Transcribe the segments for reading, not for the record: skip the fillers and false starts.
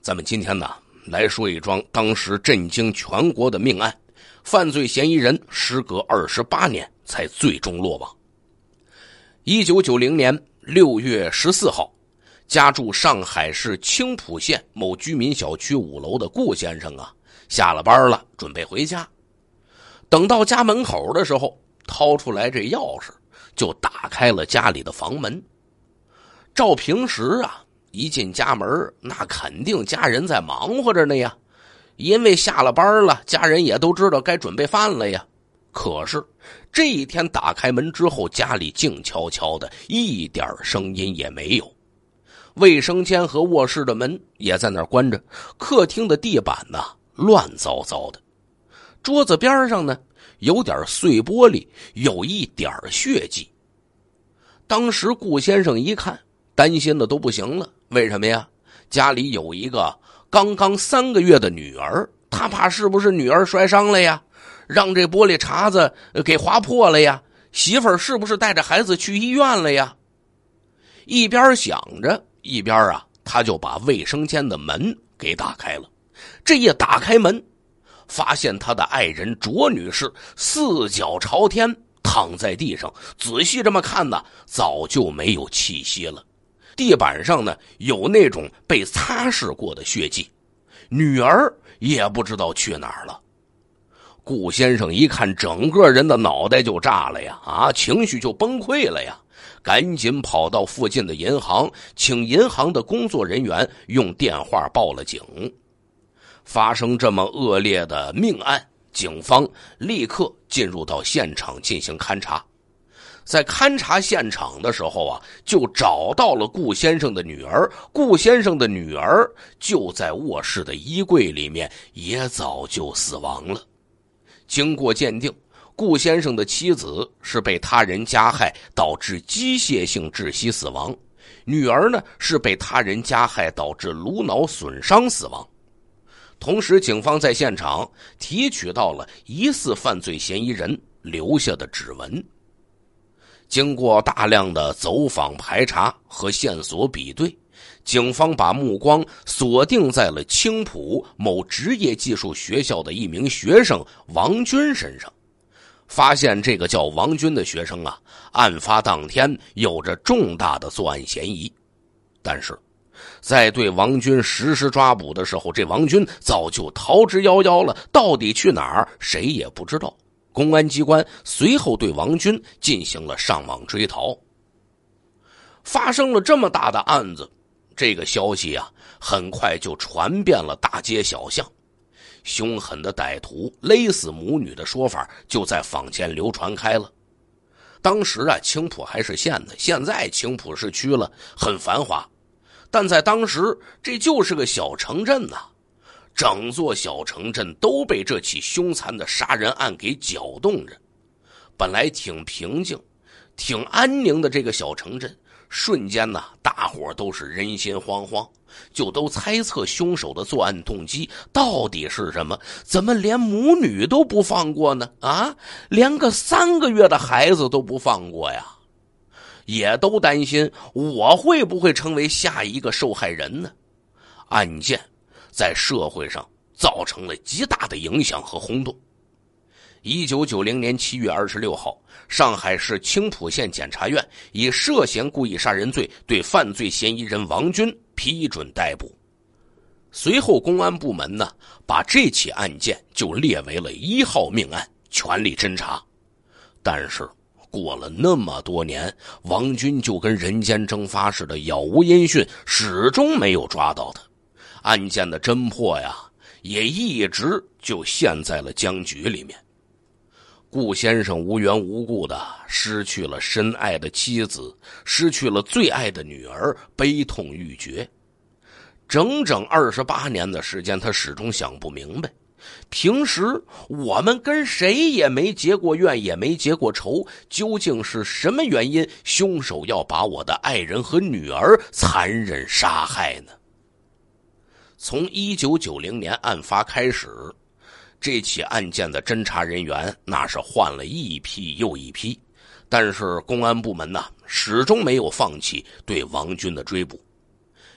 咱们今天呢来说一桩当时震惊全国的命案，犯罪嫌疑人时隔28年才最终落网。1990年6月14号，家住上海市青浦县某居民小区5楼的顾先生下了班了，准备回家。等到家门口的时候，掏出来这钥匙就打开了家里的房门。照平时一进家门，那肯定家人在忙活着呢呀，因为下了班了，家人也都知道该准备饭了呀。可是这一天打开门之后，家里静悄悄的，一点声音也没有。卫生间和卧室的门也在那儿关着，客厅的地板乱糟糟的，桌子边上呢有点碎玻璃，有一点血迹。当时顾先生一看，担心的都不行了。为什么呀？家里有一个刚刚3个月的女儿，他怕是不是女儿摔伤了呀，让这玻璃碴子给划破了呀，媳妇儿是不是带着孩子去医院了呀？一边想着，一边他就把卫生间的门给打开了。这一打开门，发现他的爱人卓女士4脚朝天躺在地上，仔细这么看早就没有气息了。地板上呢有那种被擦拭过的血迹，女儿也不知道去哪儿了。顾先生一看，整个人的脑袋就炸了呀，情绪就崩溃了呀，赶紧跑到附近的银行，请银行的工作人员用电话报了警。发生这么恶劣的命案，警方立刻进入到现场进行勘查。在勘察现场的时候就找到了顾先生的女儿。顾先生的女儿就在卧室的衣柜里面，也早就死亡了。经过鉴定，顾先生的妻子是被他人加害导致机械性窒息死亡，女儿呢是被他人加害导致颅脑损伤死亡。同时警方在现场提取到了疑似犯罪嫌疑人留下的指纹。经过大量的走访排查和线索比对，警方把目光锁定在了青浦某职业技术学校的一名学生王军身上。发现这个叫王军的学生案发当天有着重大的作案嫌疑。但是在对王军实施抓捕的时候，这王军早就逃之夭夭了，到底去哪儿谁也不知道。公安机关随后对王军进行了上网追逃。发生了这么大的案子，这个消息很快就传遍了大街小巷。凶狠的歹徒勒死母女的说法就在坊间流传开了。当时青浦还是县的，现在青浦市区了，很繁华。但在当时这就是个小城镇整座小城镇都被这起凶残的杀人案给搅动着。本来挺平静挺安宁的这个小城镇，瞬间大伙都是人心惶惶，就都猜测凶手的作案动机到底是什么？怎么连母女都不放过呢？连个3个月的孩子都不放过呀？也都担心我会不会成为下一个受害人呢？案件在社会上造成了极大的影响和轰动。1990年7月26号，上海市青浦县检察院以涉嫌故意杀人罪对犯罪嫌疑人王军批准逮捕。随后公安部门把这起案件就列为了1号命案，全力侦查。但是过了那么多年，王军就跟人间蒸发似的，杳无音讯，始终没有抓到他。案件的侦破也一直就陷在了僵局里面。顾先生无缘无故的失去了深爱的妻子，失去了最爱的女儿，悲痛欲绝。整整28年的时间，他始终想不明白，平时我们跟谁也没结过怨，也没结过仇，究竟是什么原因，凶手要把我的爱人和女儿残忍杀害呢？从1990年案发开始，这起案件的侦查人员那是换了一批又一批，但是公安部门始终没有放弃对王军的追捕。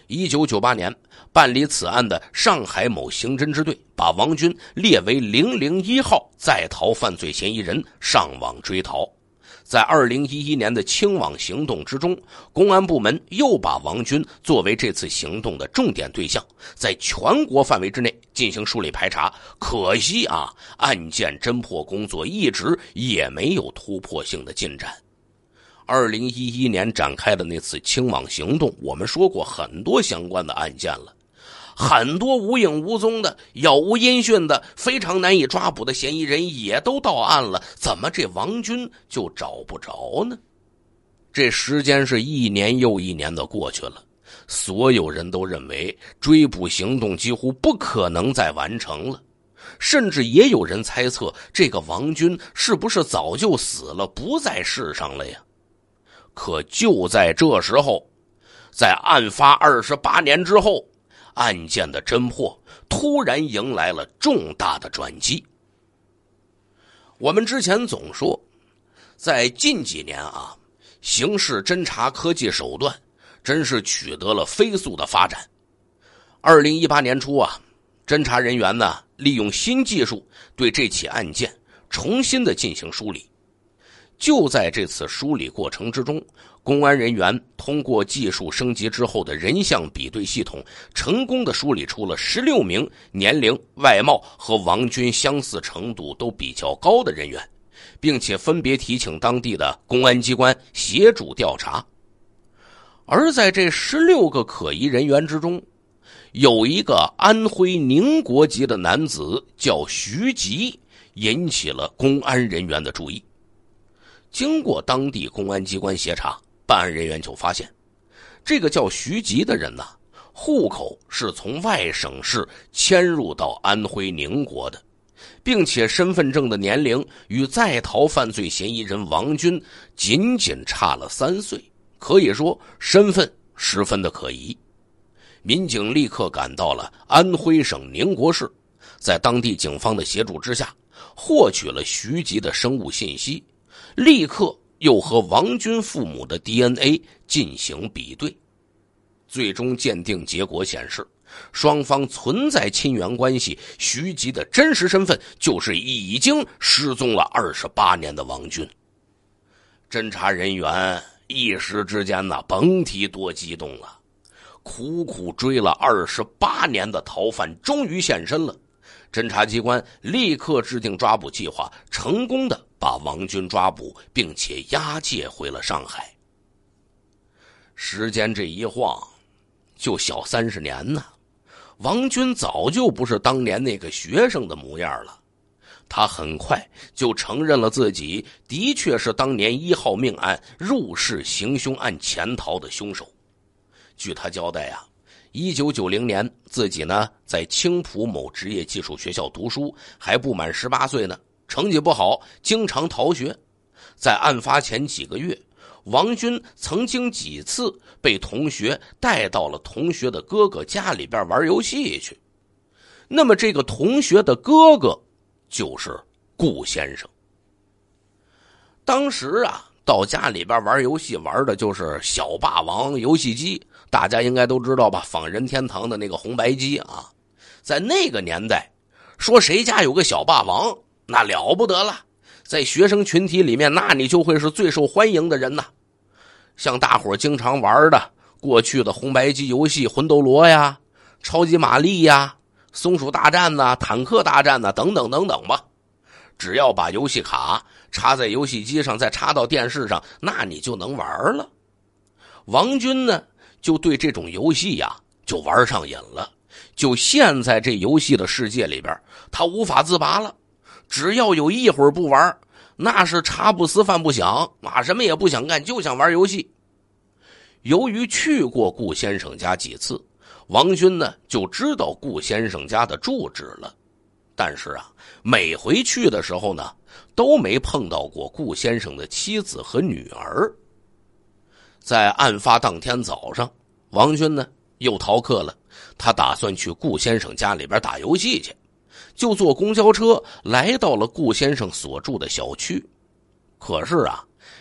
1998年，办理此案的上海某刑侦支队把王军列为001号在逃犯罪嫌疑人，上网追逃。在2011年的清网行动之中，公安部门又把王军作为这次行动的重点对象，在全国范围之内进行梳理排查。可惜啊，案件侦破工作一直也没有突破性的进展。2011年展开的那次清网行动，我们说过很多相关的案件了，很多无影无踪的、杳无音讯的、非常难以抓捕的嫌疑人也都到案了，怎么这王军就找不着呢？这时间是一年又一年的过去了，所有人都认为追捕行动几乎不可能再完成了，甚至也有人猜测这个王军是不是早就死了，不在世上了呀？可就在这时候，在案发28年之后，案件的侦破突然迎来了重大的转机。我们之前总说，在近几年啊，刑事侦查科技手段真是取得了飞速的发展。2018年初啊，侦查人员呢利用新技术对这起案件重新的进行梳理。就在这次梳理过程之中，公安人员通过技术升级之后的人像比对系统，成功的梳理出了16名年龄、外貌和王军相似程度都比较高的人员，并且分别提请当地的公安机关协助调查。而在这16个可疑人员之中，有一个安徽宁国籍的男子叫徐吉，引起了公安人员的注意。经过当地公安机关协查，办案人员就发现，这个叫徐吉的人呢，户口是从外省市迁入到安徽宁国的，并且身份证的年龄与在逃犯罪嫌疑人王军仅仅差了3岁，可以说身份十分的可疑。民警立刻赶到了安徽省宁国市，在当地警方的协助之下，获取了徐吉的生物信息，立刻又和王军父母的 DNA 进行比对。最终鉴定结果显示，双方存在亲缘关系，徐吉的真实身份就是已经失踪了28年的王军。侦查人员一时之间甭提多激动了，苦苦追了28年的逃犯终于现身了。侦查机关立刻制定抓捕计划，成功的把王军抓捕，并且押解回了上海。时间这一晃就小30年呢，王军早就不是当年那个学生的模样了。他很快就承认了自己的确是当年1号命案入室行凶案潜逃的凶手。据他交代啊，1990年自己呢在青浦某职业技术学校读书，还不满18岁呢，成绩不好，经常逃学。在案发前几个月，王军曾经几次被同学带到了同学的哥哥家里边玩游戏去。那么这个同学的哥哥就是顾先生。当时啊，到家里边玩游戏玩的就是小霸王游戏机，大家应该都知道吧，仿任天堂的那个红白机啊。在那个年代，说谁家有个小霸王那了不得了，在学生群体里面，那你就会是最受欢迎的人呐。像大伙经常玩的过去的红白机游戏魂斗罗呀、超级玛丽呀、松鼠大战呐、坦克大战呐等等等等吧，只要把游戏卡插在游戏机上，再插到电视上，那你就能玩了。王军呢就对这种游戏呀就玩上瘾了，就陷在这游戏的世界里边，他无法自拔了。只要有一会儿不玩，那是茶不思饭不想啊，什么也不想干，就想玩游戏。由于去过顾先生家几次，王军呢就知道顾先生家的住址了。但是啊，每回去的时候呢，都没碰到过顾先生的妻子和女儿。在案发当天早上，王军呢又逃课了，他打算去顾先生家里边打游戏去，就坐公交车来到了顾先生所住的小区。可是啊，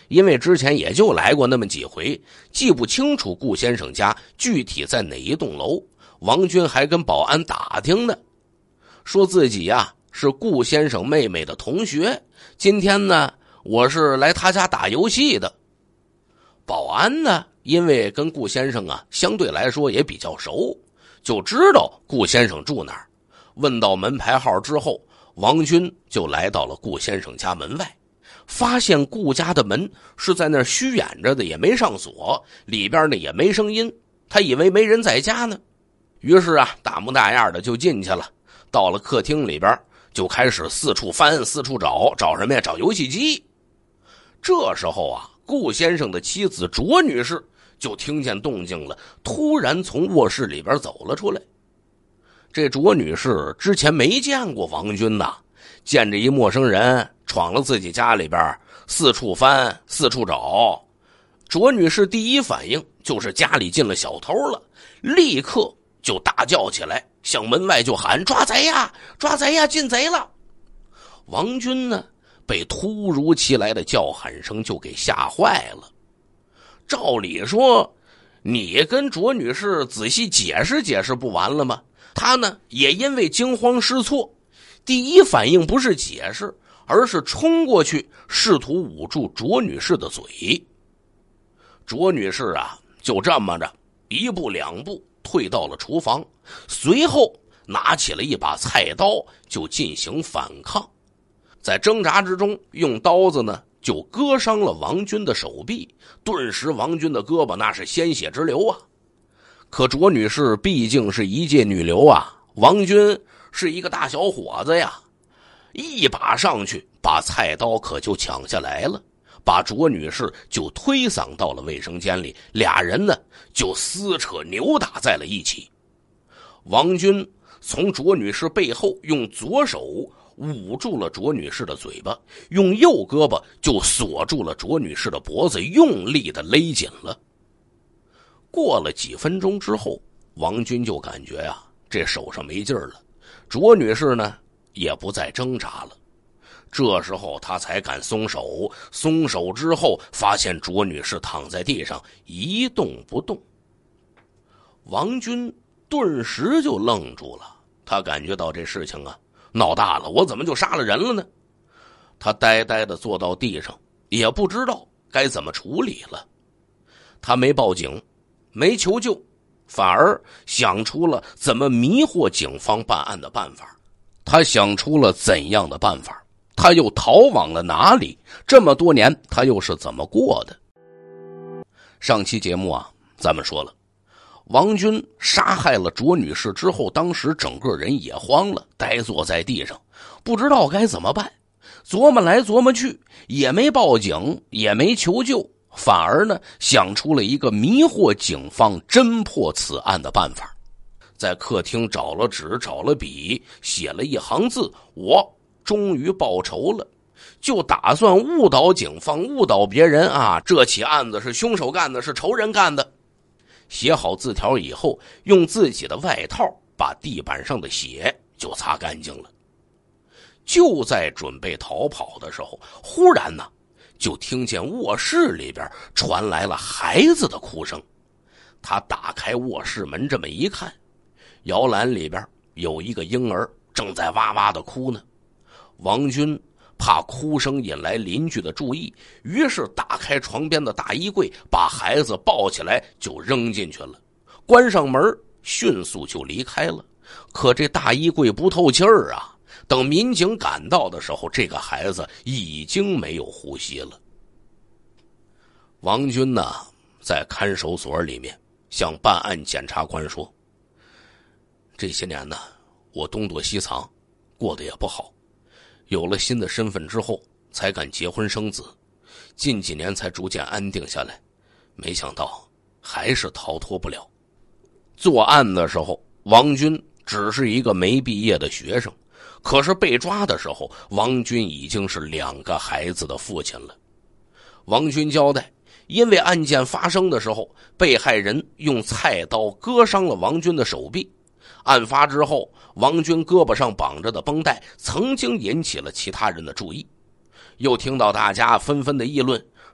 因为之前也就来过那么几回，记不清楚顾先生家具体在哪一栋楼。王军还跟保安打听呢，说自己呀是顾先生妹妹的同学，今天呢我是来他家打游戏的。保安呢因为跟顾先生啊相对来说也比较熟，就知道顾先生住哪儿。问到门牌号之后，王军就来到了顾先生家门外，发现顾家的门是在那儿虚掩着的，也没上锁，里边呢也没声音，他以为没人在家呢。于是啊大模大样的就进去了，到了客厅里边就开始四处翻四处找，找什么呀？找游戏机。这时候啊顾先生的妻子卓女士就听见动静了，突然从卧室里边走了出来。这卓女士之前没见过王军呐，见着一陌生人闯了自己家里边，四处翻四处找。卓女士第一反应就是家里进了小偷了，立刻就大叫起来，向门外就喊：抓贼呀抓贼呀，进贼了！王军呢被突如其来的叫喊声就给吓坏了。照理说你跟卓女士仔细解释解释不完了吗？他呢也因为惊慌失措，第一反应不是解释，而是冲过去试图捂住卓女士的嘴。卓女士啊就这么着一步两步退到了厨房，随后拿起了一把菜刀就进行反抗。在挣扎之中用刀子呢就割伤了王军的手臂，顿时王军的胳膊那是鲜血直流啊。可卓女士毕竟是一介女流啊，王军是一个大小伙子呀，一把上去把菜刀可就抢下来了，把卓女士就推搡到了卫生间里，俩人呢就撕扯扭打在了一起。王军从卓女士背后用左手捂住了卓女士的嘴巴，用右胳膊就锁住了卓女士的脖子，用力的勒紧了。过了几分钟之后，王军就感觉啊这手上没劲儿了，卓女士呢也不再挣扎了。这时候他才敢松手，松手之后发现卓女士躺在地上一动不动。王军顿时就愣住了，他感觉到这事情啊闹大了，我怎么就杀了人了呢？他呆呆地坐到地上，也不知道该怎么处理了。他没报警，没求救，反而想出了怎么迷惑警方办案的办法。他想出了怎样的办法？他又逃往了哪里？这么多年他又是怎么过的？上期节目啊咱们说了，王军杀害了卓女士之后，当时整个人也慌了，呆坐在地上，不知道该怎么办，琢磨来琢磨去，也没报警，也没求救，反而呢想出了一个迷惑警方侦破此案的办法。在客厅找了纸找了笔，写了一行字：我终于报仇了，就打算误导警方，误导别人啊，这起案子是凶手干的，是仇人干的。写好字条以后，用自己的外套把地板上的血就擦干净了。就在准备逃跑的时候，忽然呢就听见卧室里边传来了孩子的哭声。他打开卧室门这么一看，摇篮里边有一个婴儿正在哇哇的哭呢。王军怕哭声引来邻居的注意，于是打开床边的大衣柜，把孩子抱起来就扔进去了，关上门迅速就离开了。可这大衣柜不透气儿啊，等民警赶到的时候，这个孩子已经没有呼吸了。王军呢在看守所里面向办案检察官说，这些年呢我东躲西藏，过得也不好，有了新的身份之后才敢结婚生子，近几年才逐渐安定下来，没想到还是逃脱不了。作案的时候王军只是一个没毕业的学生，可是被抓的时候王军已经是2个孩子的父亲了。王军交代，因为案件发生的时候被害人用菜刀割伤了王军的手臂，案发之后王军胳膊上绑着的绷带曾经引起了其他人的注意，又听到大家纷纷的议论，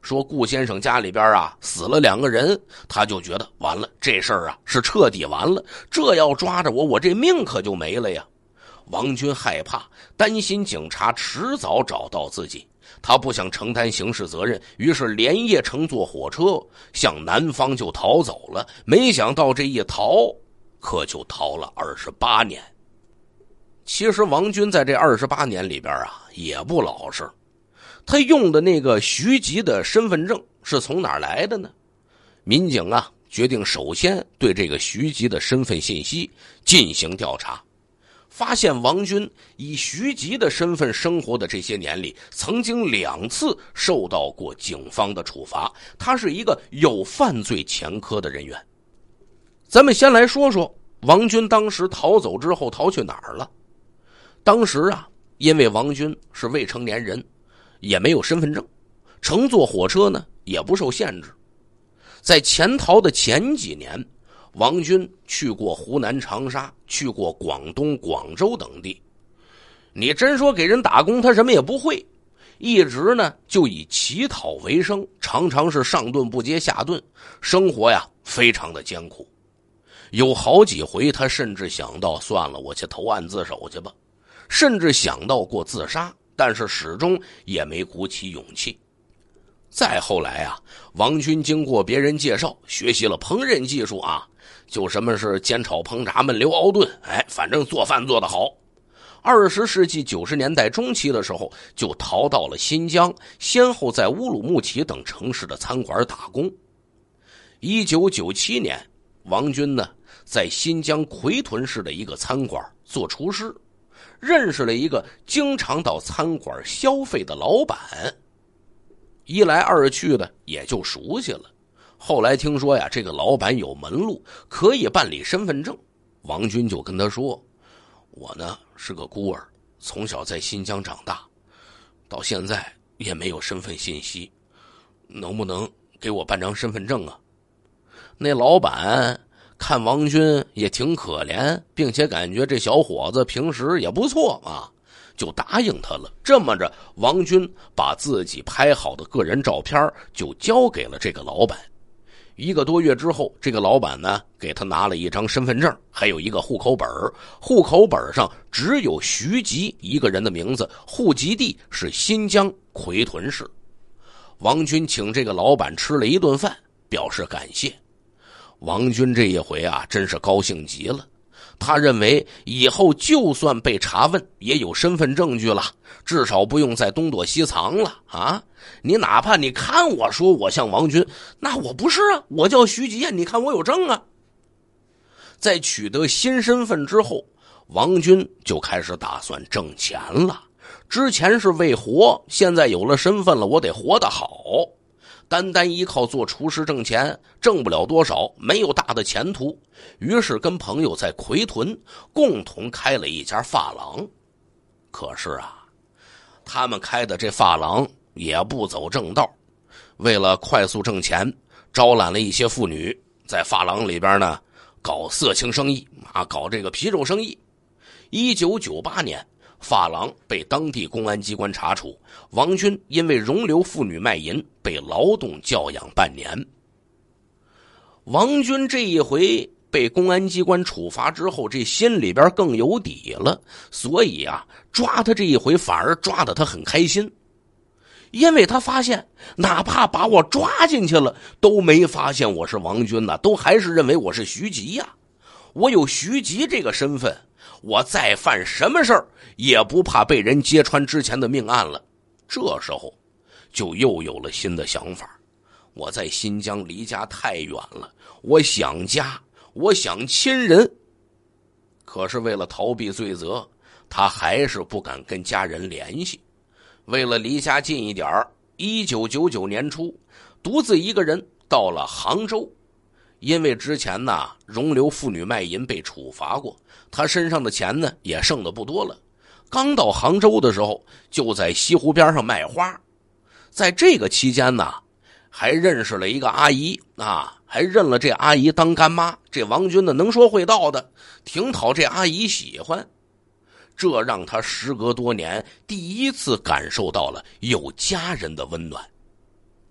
说顾先生家里边死了2个人，他就觉得完了，这事儿是彻底完了，这要抓着我这命可就没了呀。王军害怕，担心警察迟早找到自己，他不想承担刑事责任，于是连夜乘坐火车向南方就逃走了。没想到这一逃可就逃了28年。其实王军在这28年里边也不老实，他用的那个徐吉的身份证是从哪儿来的呢？民警决定首先对这个徐吉的身份信息进行调查，发现王军以徐吉的身份生活的这些年里，曾经2次受到过警方的处罚，他是一个有犯罪前科的人员。咱们先来说说王军当时逃走之后逃去哪儿了。当时因为王军是未成年人，也没有身份证，乘坐火车呢也不受限制。在潜逃的前几年，王军去过湖南长沙，去过广东广州等地。你真说给人打工，他什么也不会，一直呢就以乞讨为生，常常是上顿不接下顿，生活非常的艰苦。有好几回他甚至想到算了，我去投案自首去吧，甚至想到过自杀，但是始终也没鼓起勇气。再后来王军经过别人介绍，学习了烹饪技术就什么是煎炒烹炸焖溜熬炖，反正做饭做得好。20世纪90年代中期的时候，就逃到了新疆，先后在乌鲁木齐等城市的餐馆打工。1997年，王军呢在新疆奎屯市的一个餐馆做厨师，认识了一个经常到餐馆消费的老板，一来二去的也就熟悉了。后来听说这个老板有门路，可以办理身份证。王军就跟他说，我呢是个孤儿，从小在新疆长大，到现在也没有身份信息，能不能给我办张身份证啊？那老板看王军也挺可怜，并且感觉这小伙子平时也不错就答应他了。这么着，王军把自己拍好的个人照片就交给了这个老板。1个多月之后，这个老板呢给他拿了一张身份证，还有一个户口本，户口本上只有徐吉一个人的名字，户籍地是新疆奎屯市。王军请这个老板吃了一顿饭，表示感谢。王军这一回真是高兴极了，他认为以后就算被查问也有身份证据了，至少不用再东躲西藏了你哪怕你看我说我像王军，那我不是我叫徐吉你看我有证在取得新身份之后，王军就开始打算挣钱了。之前是为活，现在有了身份了，我得活得好。单单依靠做厨师挣钱，挣不了多少，没有大的前途。于是跟朋友在奎屯共同开了一家发廊。可是他们开的这发廊也不走正道，为了快速挣钱，招揽了一些妇女，在发廊里边呢搞色情生意搞这个皮肉生意。1998年，发廊被当地公安机关查处，王军因为容留妇女卖淫被劳动教养半年。王军这一回被公安机关处罚之后，这心里边更有底了，所以抓他这一回反而抓得他很开心。因为他发现哪怕把我抓进去了，都没发现我是王军都还是认为我是徐吉我有徐吉这个身份，我再犯什么事儿也不怕被人揭穿之前的命案了。这时候就又有了新的想法，我在新疆离家太远了，我想家，我想亲人。可是为了逃避罪责，他还是不敢跟家人联系。为了离家近一点，1999年初，独自一个人到了杭州。因为之前容留妇女卖淫被处罚过，他身上的钱呢也剩的不多了。刚到杭州的时候，就在西湖边上卖花。在这个期间还认识了一个阿姨还认了这阿姨当干妈。这王军呢能说会道的，挺讨这阿姨喜欢。这让他时隔多年第一次感受到了有家人的温暖。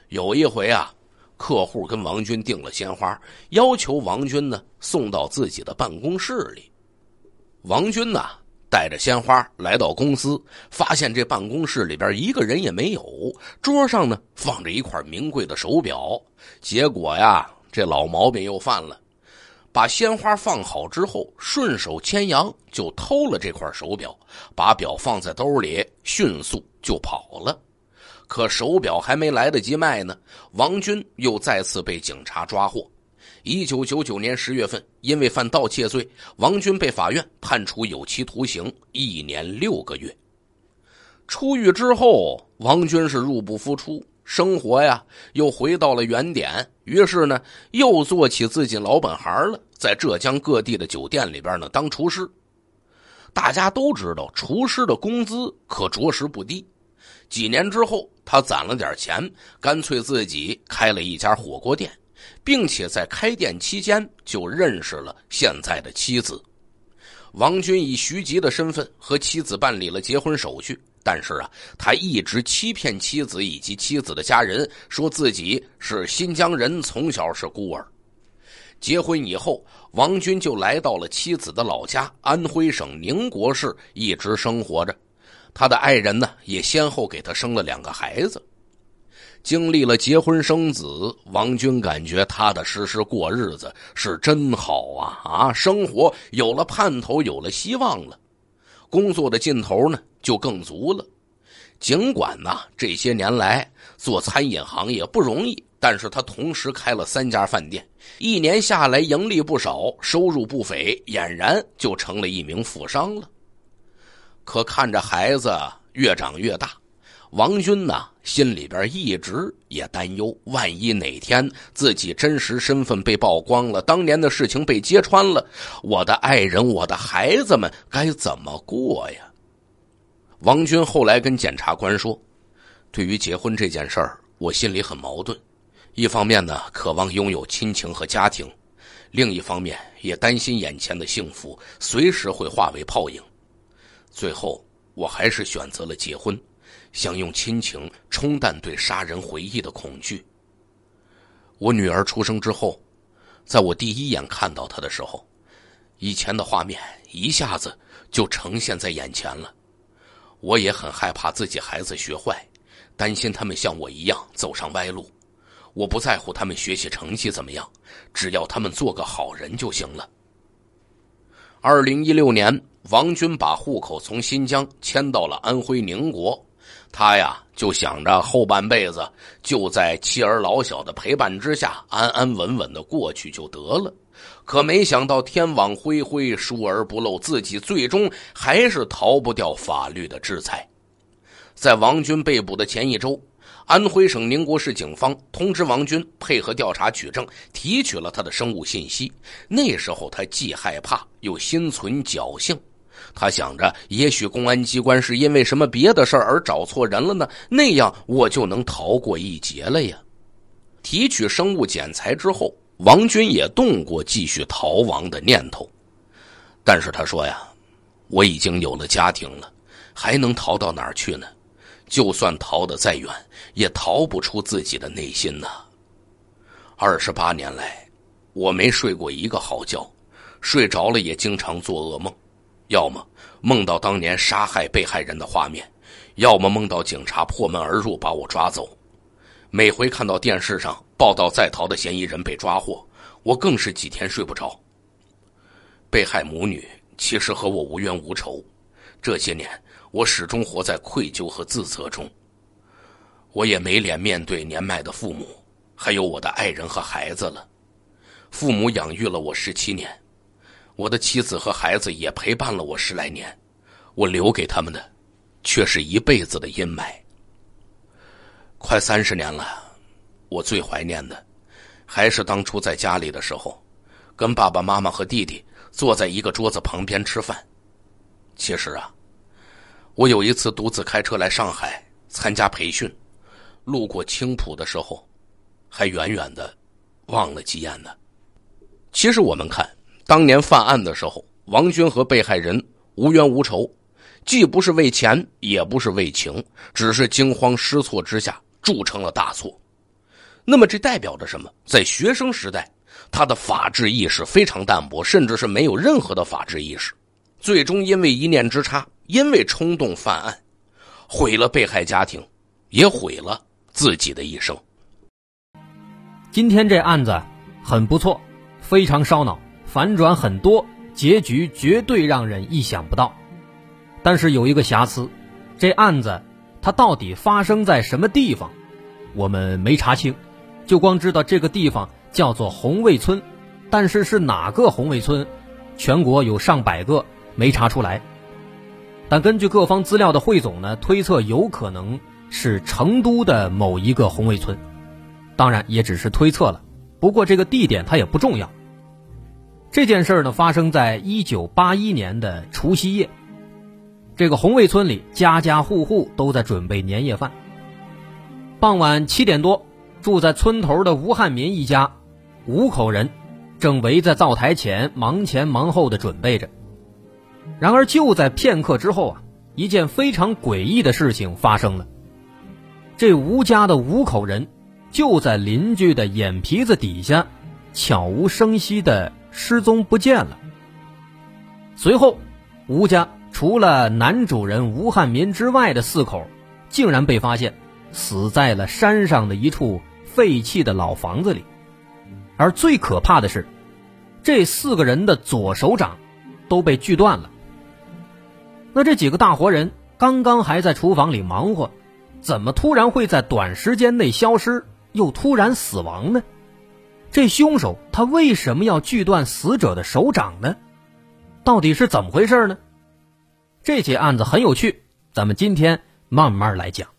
有一回啊，客户跟王军订了鲜花，要求王军呢送到自己的办公室里。王军呢带着鲜花来到公司，发现这办公室里边一个人也没有，桌上呢放着一块名贵的手表。结果呀，这老毛病又犯了，把鲜花放好之后，顺手牵羊就偷了这块手表，把表放在兜里，迅速就跑了。可手表还没来得及卖呢，王军又再次被警察抓获。1999年10月份，因为犯盗窃罪，王军被法院判处有期徒刑1年6个月。出狱之后，王军是入不敷出，生活呀又回到了原点，于是呢又做起自己老本行了，在浙江各地的酒店里边呢当厨师。大家都知道，厨师的工资可着实不低。几年之后，他攒了点钱，干脆自己开了一家火锅店，并且在开店期间就认识了现在的妻子。王军以徐吉的身份和妻子办理了结婚手续，但是啊，他一直欺骗妻子以及妻子的家人，说自己是新疆人，从小是孤儿。结婚以后，王军就来到了妻子的老家安徽省宁国市，一直生活着。他的爱人呢，也先后给他生了2个孩子。经历了结婚生子，王军感觉踏踏实实过日子是真好啊！生活有了盼头，有了希望了。工作的劲头呢，就更足了。尽管呢，这些年来做餐饮行业不容易，但是他同时开了3家饭店，1年下来盈利不少，收入不菲，俨然就成了一名富商了。可看着孩子越长越大，王军呢心里边一直也担忧，万一哪天自己真实身份被曝光了，当年的事情被揭穿了，我的爱人，我的孩子们该怎么过呀？王军后来跟检察官说，对于结婚这件事儿，我心里很矛盾，一方面呢渴望拥有亲情和家庭，另一方面也担心眼前的幸福随时会化为泡影。最后我还是选择了结婚，想用亲情冲淡对杀人回忆的恐惧。我女儿出生之后，在我第一眼看到她的时候，以前的画面一下子就呈现在眼前了。我也很害怕自己孩子学坏，担心他们像我一样走上歪路。我不在乎他们学习成绩怎么样，只要他们做个好人就行了。2016年，王军把户口从新疆迁到了安徽宁国。他呀就想着后半辈子就在妻儿老小的陪伴之下安安稳稳的过去就得了。可没想到天网恢恢，疏而不漏，自己最终还是逃不掉法律的制裁。在王军被捕的前一周，安徽省宁国市警方通知王军配合调查取证，提取了他的生物信息。那时候他既害怕又心存侥幸，他想着也许公安机关是因为什么别的事儿而找错人了呢，那样我就能逃过一劫了呀。提取生物检材之后，王军也动过继续逃亡的念头，但是他说呀，我已经有了家庭了，还能逃到哪儿去呢？就算逃得再远，也逃不出自己的内心呐。28年来，我没睡过一个好觉，睡着了也经常做噩梦，要么梦到当年杀害被害人的画面，要么梦到警察破门而入把我抓走。每回看到电视上报道在逃的嫌疑人被抓获，我更是几天睡不着。被害母女其实和我无冤无仇，这些年我始终活在愧疚和自责中。我也没脸面对年迈的父母，还有我的爱人和孩子了。父母养育了我17年，我的妻子和孩子也陪伴了我10来年，我留给他们的却是一辈子的阴霾。快30年了，我最怀念的还是当初在家里的时候，跟爸爸妈妈和弟弟坐在一个桌子旁边吃饭。其实啊，我有一次独自开车来上海参加培训，路过青浦的时候，还远远的望了几眼呢。其实我们看，当年犯案的时候，王军和被害人无冤无仇，既不是为钱，也不是为情，只是惊慌失措之下铸成了大错。 那么这代表着什么？在学生时代，他的法治意识非常淡薄，甚至是没有任何的法治意识，最终因为一念之差，因为冲动犯案，毁了被害家庭，也毁了自己的一生。 今天这案子很不错，非常烧脑，反转很多，结局绝对让人意想不到。但是有一个瑕疵，这案子它到底发生在什么地方，我们没查清，就光知道这个地方叫做红卫村，但是是哪个红卫村，全国有上百个，没查出来。但根据各方资料的汇总呢，推测有可能是成都的某一个红卫村，当然也只是推测了，不过这个地点它也不重要。这件事呢发生在1981年的除夕夜，这个红卫村里家家户户都在准备年夜饭。傍晚7点多，住在村头的吴汉民一家5口人正围在灶台前忙后的准备着。然而就在片刻之后一件非常诡异的事情发生了。这吴家的5口人就在邻居的眼皮子底下悄无声息的失踪不见了。随后吴家除了男主人吴汉民之外的4口竟然被发现死在了山上的一处废弃的老房子里。而最可怕的是，这4个人的左手掌都被锯断了。那这几个大活人刚刚还在厨房里忙活，怎么突然会在短时间内消失，又突然死亡呢？这凶手他为什么要锯断死者的手掌呢？到底是怎么回事呢？这起案子很有趣，咱们今天慢慢来讲。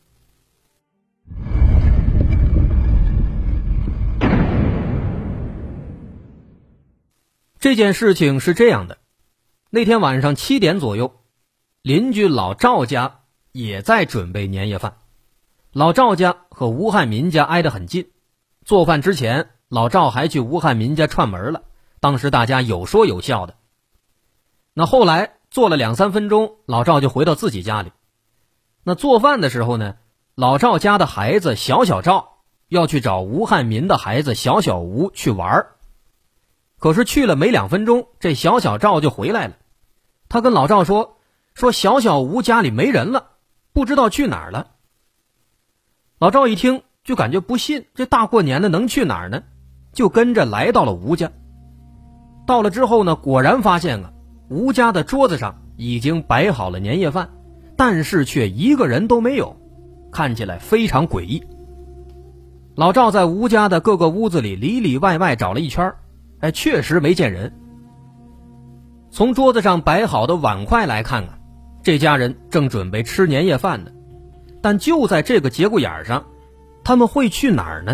这件事情是这样的，那天晚上7点左右，邻居老赵家也在准备年夜饭。老赵家和吴汉民家挨得很近，做饭之前老赵还去吴汉民家串门了，当时大家有说有笑的。那后来做了2-3分钟，老赵就回到自己家里。那做饭的时候呢，老赵家的孩子小赵要去找吴汉民的孩子小吴去玩，可是去了没2分钟，这小赵就回来了。他跟老赵说小吴家里没人了，不知道去哪儿了。老赵一听就感觉不信，这大过年的能去哪儿呢？就跟着来到了吴家。到了之后呢，果然发现吴家的桌子上已经摆好了年夜饭，但是却一个人都没有，看起来非常诡异。老赵在吴家的各个屋子里里里外外找了一圈，确实没见人。从桌子上摆好的碗筷来看这家人正准备吃年夜饭呢。但就在这个节骨眼上，他们会去哪儿呢？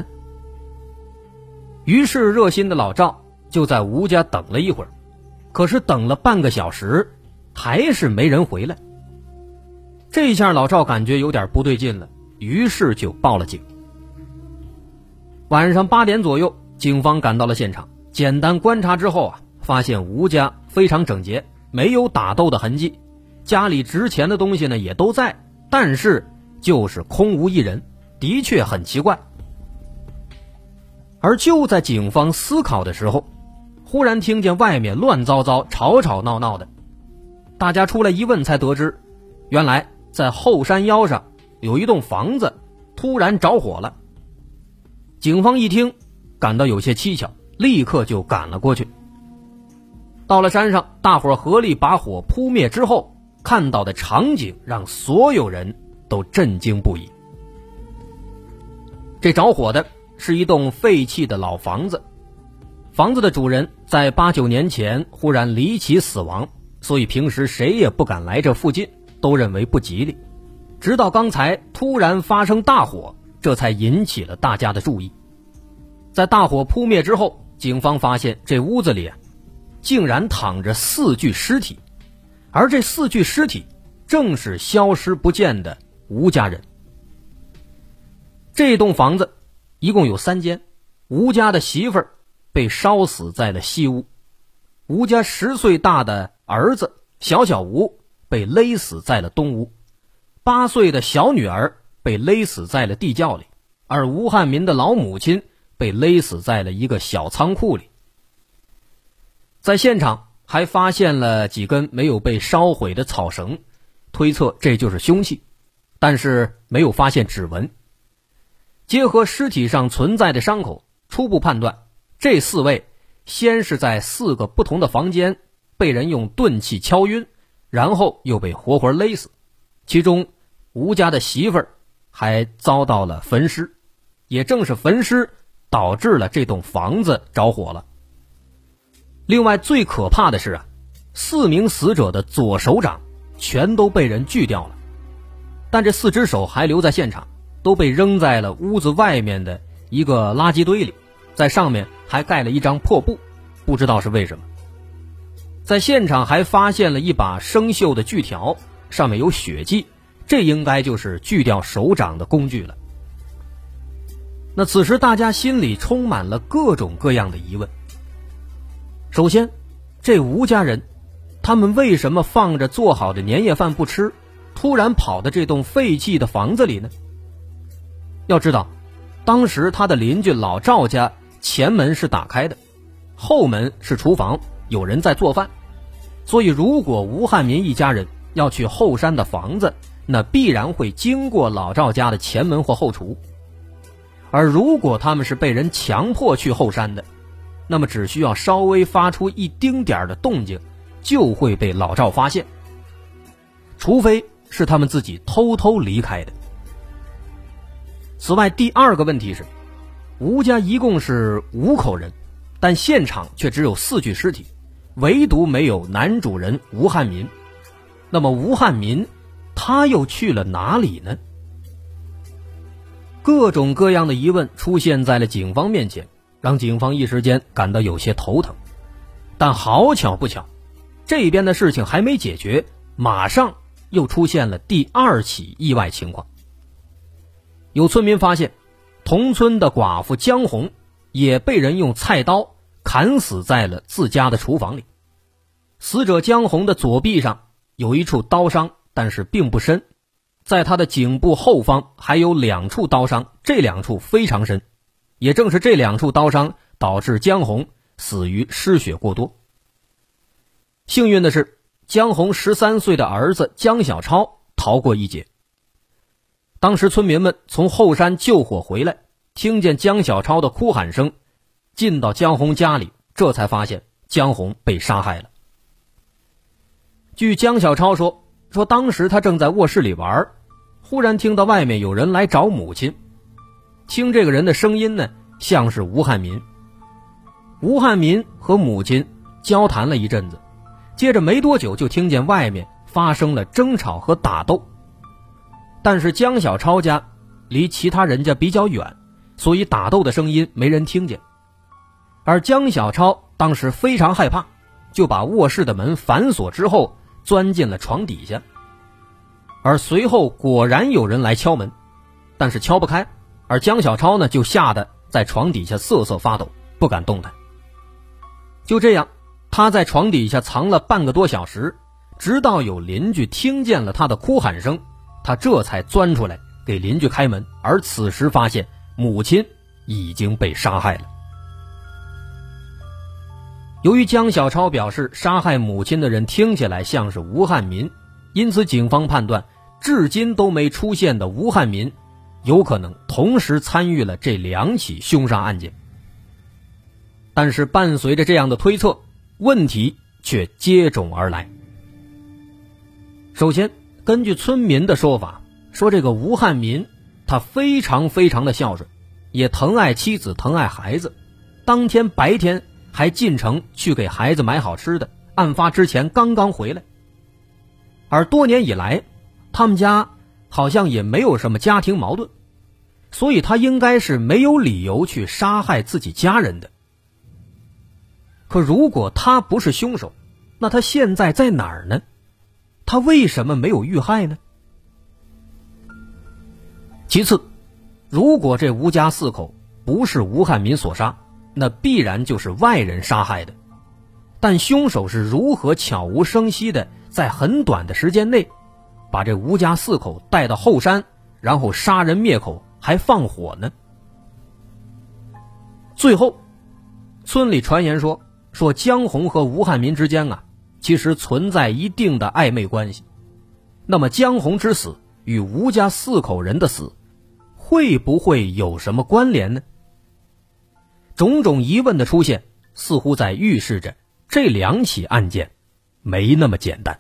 于是热心的老赵就在吴家等了一会儿，可是等了半个小时还是没人回来。这下老赵感觉有点不对劲了，于是就报了警。晚上8点左右，警方赶到了现场，简单观察之后发现吴家非常整洁，没有打斗的痕迹，家里值钱的东西呢也都在，但是就是空无一人，的确很奇怪。而就在警方思考的时候，忽然听见外面乱糟糟吵吵闹闹的，大家出来一问才得知，原来在后山腰上有一栋房子突然着火了。警方一听感到有些蹊跷，立刻就赶了过去。到了山上，大伙合力把火扑灭之后，看到的场景让所有人都震惊不已。这着火的是一栋废弃的老房子，房子的主人在8-9年前忽然离奇死亡，所以平时谁也不敢来这附近，都认为不吉利。直到刚才突然发生大火，这才引起了大家的注意。在大火扑灭之后，警方发现这屋子里竟然躺着4具尸体，而这4具尸体正是消失不见的吴家人。这栋房子一共有3间，吴家的媳妇儿被烧死在了西屋，吴家10岁大的儿子小吴被勒死在了东屋，8岁的小女儿被勒死在了地窖里， 而吴汉民的老母亲被勒死在了一个小仓库里。在现场还发现了几根没有被烧毁的草绳，推测这就是凶器，但是没有发现指纹。结合尸体上存在的伤口，初步判断这4位先是在4个不同的房间被人用钝器敲晕，然后又被活活勒死，其中吴家的媳妇儿还遭到了焚尸，也正是焚尸导致了这栋房子着火了。另外最可怕的是4名死者的左手掌全都被人锯掉了，但这4只手还留在现场，都被扔在了屋子外面的一个垃圾堆里，在上面还盖了一张破布，不知道是为什么。在现场还发现了一把生锈的锯条，上面有血迹，这应该就是锯掉手掌的工具了。那此时大家心里充满了各种各样的疑问。首先，这吴家人他们为什么放着做好的年夜饭不吃，突然跑到这栋废弃的房子里呢？要知道，当时他的邻居老赵家前门是打开的，后门是厨房，有人在做饭，所以如果吴汉民一家人要去后山的房子，那必然会经过老赵家的前门或后厨。而如果他们是被人强迫去后山的，那么只需要稍微发出一丁点的动静，就会被老赵发现，除非是他们自己偷偷离开的。此外，第二个问题是，吴家一共是5口人，但现场却只有4具尸体，唯独没有男主人吴汉民。那么吴汉民他又去了哪里呢？各种各样的疑问出现在了警方面前，让警方一时间感到有些头疼。但好巧不巧，这边的事情还没解决，马上又出现了第2起意外情况。有村民发现，同村的寡妇江红也被人用菜刀砍死在了自家的厨房里。死者江红的左臂上有一处刀伤，但是并不深，在他的颈部后方还有2处刀伤，这2处非常深，也正是这2处刀伤导致江红死于失血过多。幸运的是，江红13岁的儿子江小超逃过一劫。当时村民们从后山救火回来，听见江小超的哭喊声，进到江红家里，这才发现江红被杀害了。据江小超说当时他正在卧室里玩，忽然听到外面有人来找母亲，听这个人的声音呢，像是吴汉民。吴汉民和母亲交谈了一阵子，接着没多久就听见外面发生了争吵和打斗。但是江小超家离其他人家比较远，所以打斗的声音没人听见。而江小超当时非常害怕，就把卧室的门反锁之后钻进了床底下。而随后果然有人来敲门，但是敲不开，而江小超呢就吓得在床底下瑟瑟发抖，不敢动弹。就这样，他在床底下藏了半个多小时，直到有邻居听见了他的哭喊声，他这才钻出来给邻居开门，而此时发现母亲已经被杀害了。由于江小超表示杀害母亲的人听起来像是吴汉民，因此警方判断至今都没出现的吴汉民有可能同时参与了这2起凶杀案件。但是伴随着这样的推测，问题却接踵而来。首先，根据村民的说法，说这个吴汉民他非常的孝顺，也疼爱妻子，疼爱孩子，当天白天还进城去给孩子买好吃的，案发之前刚刚回来。而多年以来，他们家好像也没有什么家庭矛盾，所以他应该是没有理由去杀害自己家人的。可如果他不是凶手，那他现在在哪儿呢？他为什么没有遇害呢？其次，如果这吴家4口不是吴汉民所杀，那必然就是外人杀害的。但凶手是如何悄无声息的在很短的时间内把这吴家4口带到后山，然后杀人灭口还放火呢？ 最后村里传言说江红和吴汉民之间其实存在一定的暧昧关系。那么江红之死与吴家4口人的死会不会有什么关联呢？种种疑问的出现似乎在预示着这2起案件没那么简单。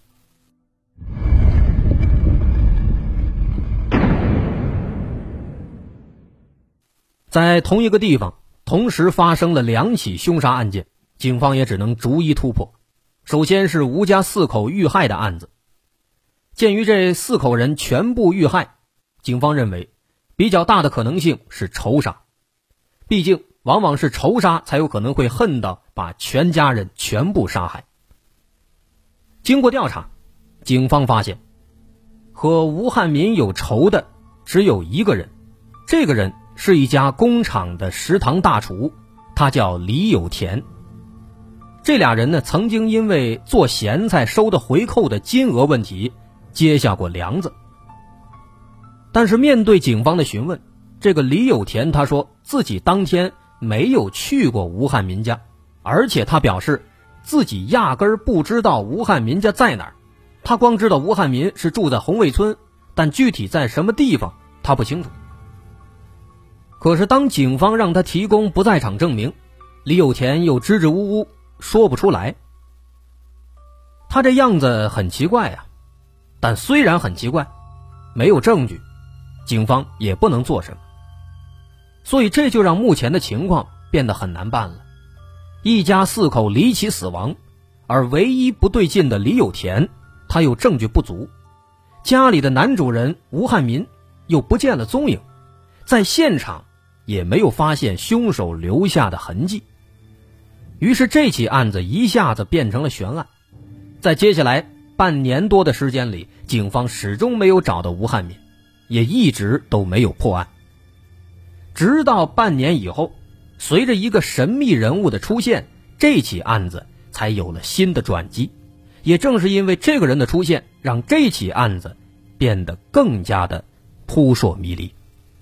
在同一个地方同时发生了2起凶杀案件，警方也只能逐一突破。首先是吴家4口遇害的案子。鉴于这4口人全部遇害，警方认为比较大的可能性是仇杀，毕竟往往是仇杀才有可能会恨到把全家人全部杀害。经过调查，警方发现和吴汉民有仇的只有一个人，这个人是一家工厂的食堂大厨，他叫李有田。这俩人呢，曾经因为做咸菜收的回扣的金额问题结下过梁子。但是面对警方的询问，这个李有田他说自己当天没有去过吴汉民家，而且他表示自己压根儿不知道吴汉民家在哪儿，他光知道吴汉民是住在红卫村，但具体在什么地方他不清楚。可是当警方让他提供不在场证明，李有田又支支吾吾说不出来。他这样子很奇怪啊，但虽然很奇怪，没有证据，警方也不能做什么。所以这就让目前的情况变得很难办了。一家4口离奇死亡，而唯一不对劲的李有田他又证据不足，家里的男主人吴汉民又不见了踪影，在现场也没有发现凶手留下的痕迹。于是这起案子一下子变成了悬案。在接下来半年多的时间里，警方始终没有找到吴汉民，也一直都没有破案。直到半年以后，随着一个神秘人物的出现，这起案子才有了新的转机。也正是因为这个人的出现，让这起案子变得更加的扑朔迷离。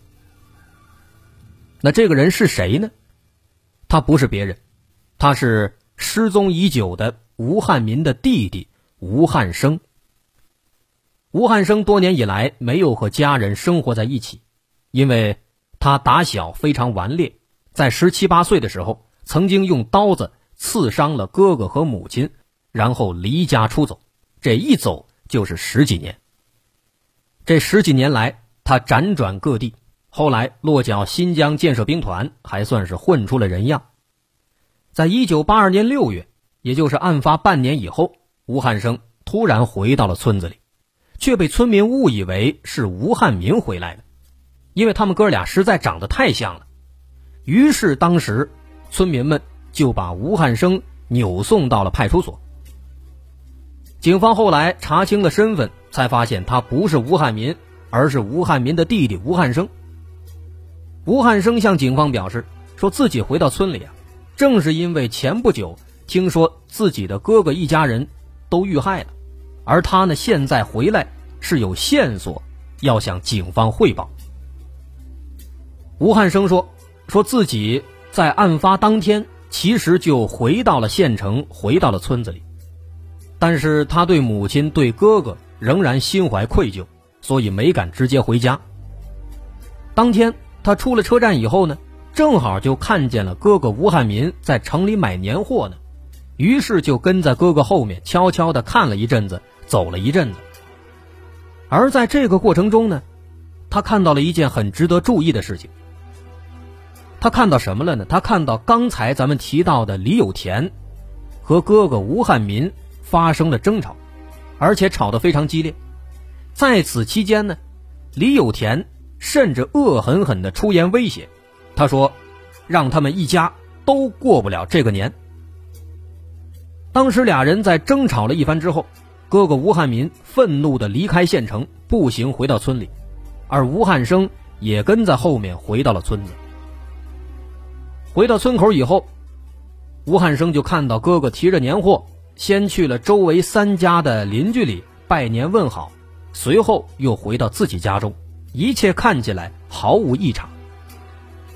那这个人是谁呢？他不是别人，他是失踪已久的吴汉民的弟弟吴汉生。吴汉生多年以来没有和家人生活在一起，因为他打小非常顽劣，在17、18岁的时候曾经用刀子刺伤了哥哥和母亲，然后离家出走，这一走就是10几年。这10几年来他辗转各地，后来落脚新疆建设兵团，还算是混出了人样。在1982年6月，也就是案发半年以后，吴汉生突然回到了村子里，却被村民误以为是吴汉民回来的，因为他们哥俩实在长得太像了。于是当时村民们就把吴汉生扭送到了派出所。警方后来查清了身份，才发现他不是吴汉民，而是吴汉民的弟弟吴汉生。吴汉生向警方表示，说自己回到村里正是因为前不久听说自己的哥哥一家人都遇害了，而他呢现在回来是有线索要向警方汇报。吴汉生说自己在案发当天其实就回到了县城，回到了村子里，但是他对母亲对哥哥仍然心怀愧疚，所以没敢直接回家。当天他出了车站以后呢，正好就看见了哥哥吴汉民在城里买年货呢，于是就跟在哥哥后面悄悄地看了一阵子，走了一阵子。而在这个过程中呢，他看到了一件很值得注意的事情。他看到什么了呢？他看到刚才咱们提到的李有田和哥哥吴汉民发生了争吵，而且吵得非常激烈。在此期间呢，李有田甚至恶狠狠地出言威胁，他说让他们一家都过不了这个年。当时俩人在争吵了一番之后，哥哥吴汉民愤怒地离开县城，步行回到村里，而吴汉生也跟在后面回到了村子。回到村口以后，吴汉生就看到哥哥提着年货，先去了周围3家的邻居里拜年问好，随后又回到自己家中，一切看起来毫无异常。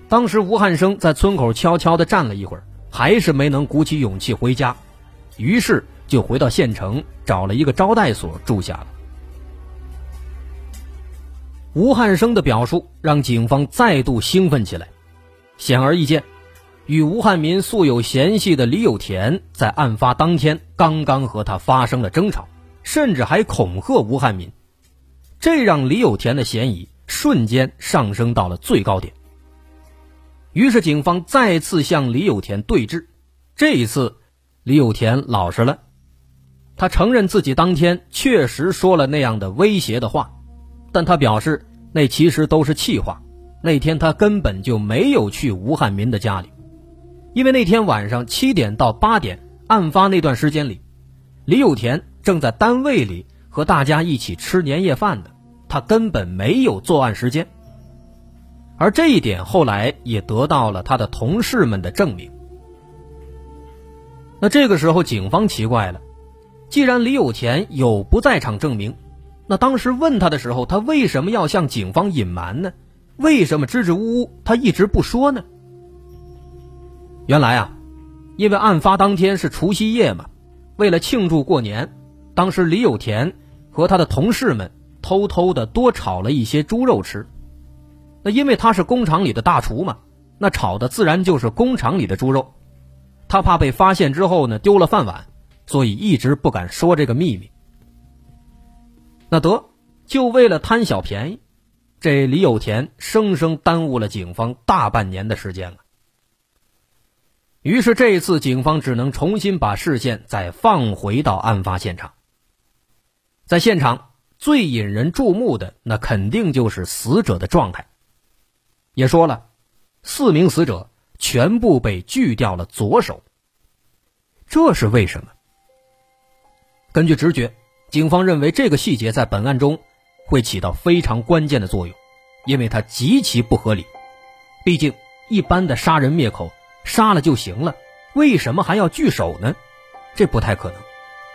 当时吴汉生在村口悄悄地站了一会儿，还是没能鼓起勇气回家，于是就回到县城找了一个招待所住下了。吴汉生的表述让警方再度兴奋起来。显而易见，与吴汉民素有嫌隙的李有田在案发当天刚刚和他发生了争吵，甚至还恐吓吴汉民，这让李有田的嫌疑瞬间上升到了最高点。于是警方再次向李有田对峙，这一次李有田老实了，他承认自己当天确实说了那样的威胁的话，但他表示那其实都是气话，那天他根本就没有去吴汉民的家里，因为那天晚上7点到8点案发那段时间里，李有田正在单位里和大家一起吃年夜饭的，他根本没有作案时间。而这一点后来也得到了他的同事们的证明。那这个时候警方奇怪了，既然李有田有不在场证明，那当时问他的时候，他为什么要向警方隐瞒呢？为什么支支吾吾他一直不说呢？原来啊，因为案发当天是除夕夜嘛，为了庆祝过年，当时李有田和他的同事们偷偷的多炒了一些猪肉吃。那因为他是工厂里的大厨嘛，那炒的自然就是工厂里的猪肉，他怕被发现之后呢丢了饭碗，所以一直不敢说这个秘密。那得，就为了贪小便宜，这李有田生生耽误了警方大半年的时间了。于是这一次警方只能重新把视线再放回到案发现场。在现场最引人注目的那肯定就是死者的状态。也说了，4名死者全部被锯掉了左手，这是为什么？根据直觉，警方认为这个细节在本案中会起到非常关键的作用，因为它极其不合理。毕竟一般的杀人灭口，杀了就行了，为什么还要锯手呢？这不太可能。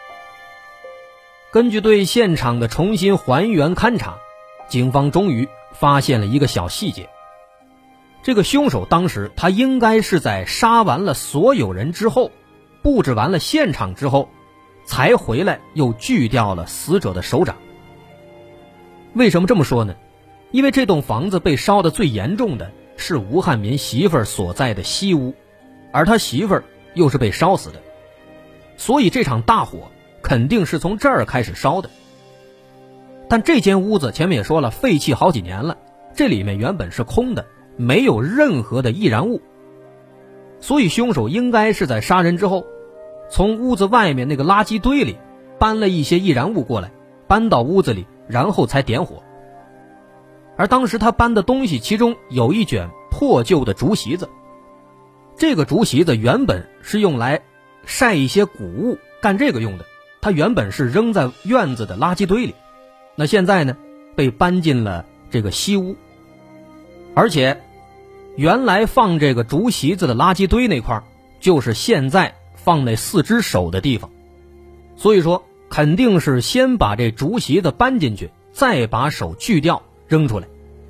根据对现场的重新还原勘查，警方终于发现了一个小细节。这个凶手当时他应该是在杀完了所有人之后，布置完了现场之后，才回来又锯掉了死者的手掌。为什么这么说呢？因为这栋房子被烧得最严重的是吴汉民媳妇儿所在的西屋，而他媳妇儿又是被烧死的，所以这场大火肯定是从这儿开始烧的。但这间屋子前面也说了，废弃好几年了，这里面原本是空的，没有任何的易燃物，所以凶手应该是在杀人之后，从屋子外面那个垃圾堆里搬了一些易燃物过来，搬到屋子里，然后才点火。而当时他搬的东西其中有一卷破旧的竹席子，这个竹席子原本是用来晒一些谷物干这个用的，它原本是扔在院子的垃圾堆里，那现在呢被搬进了这个西屋。而且原来放这个竹席子的垃圾堆那块就是现在放那4只手的地方，所以说肯定是先把这竹席子搬进去，再把手锯掉扔出来。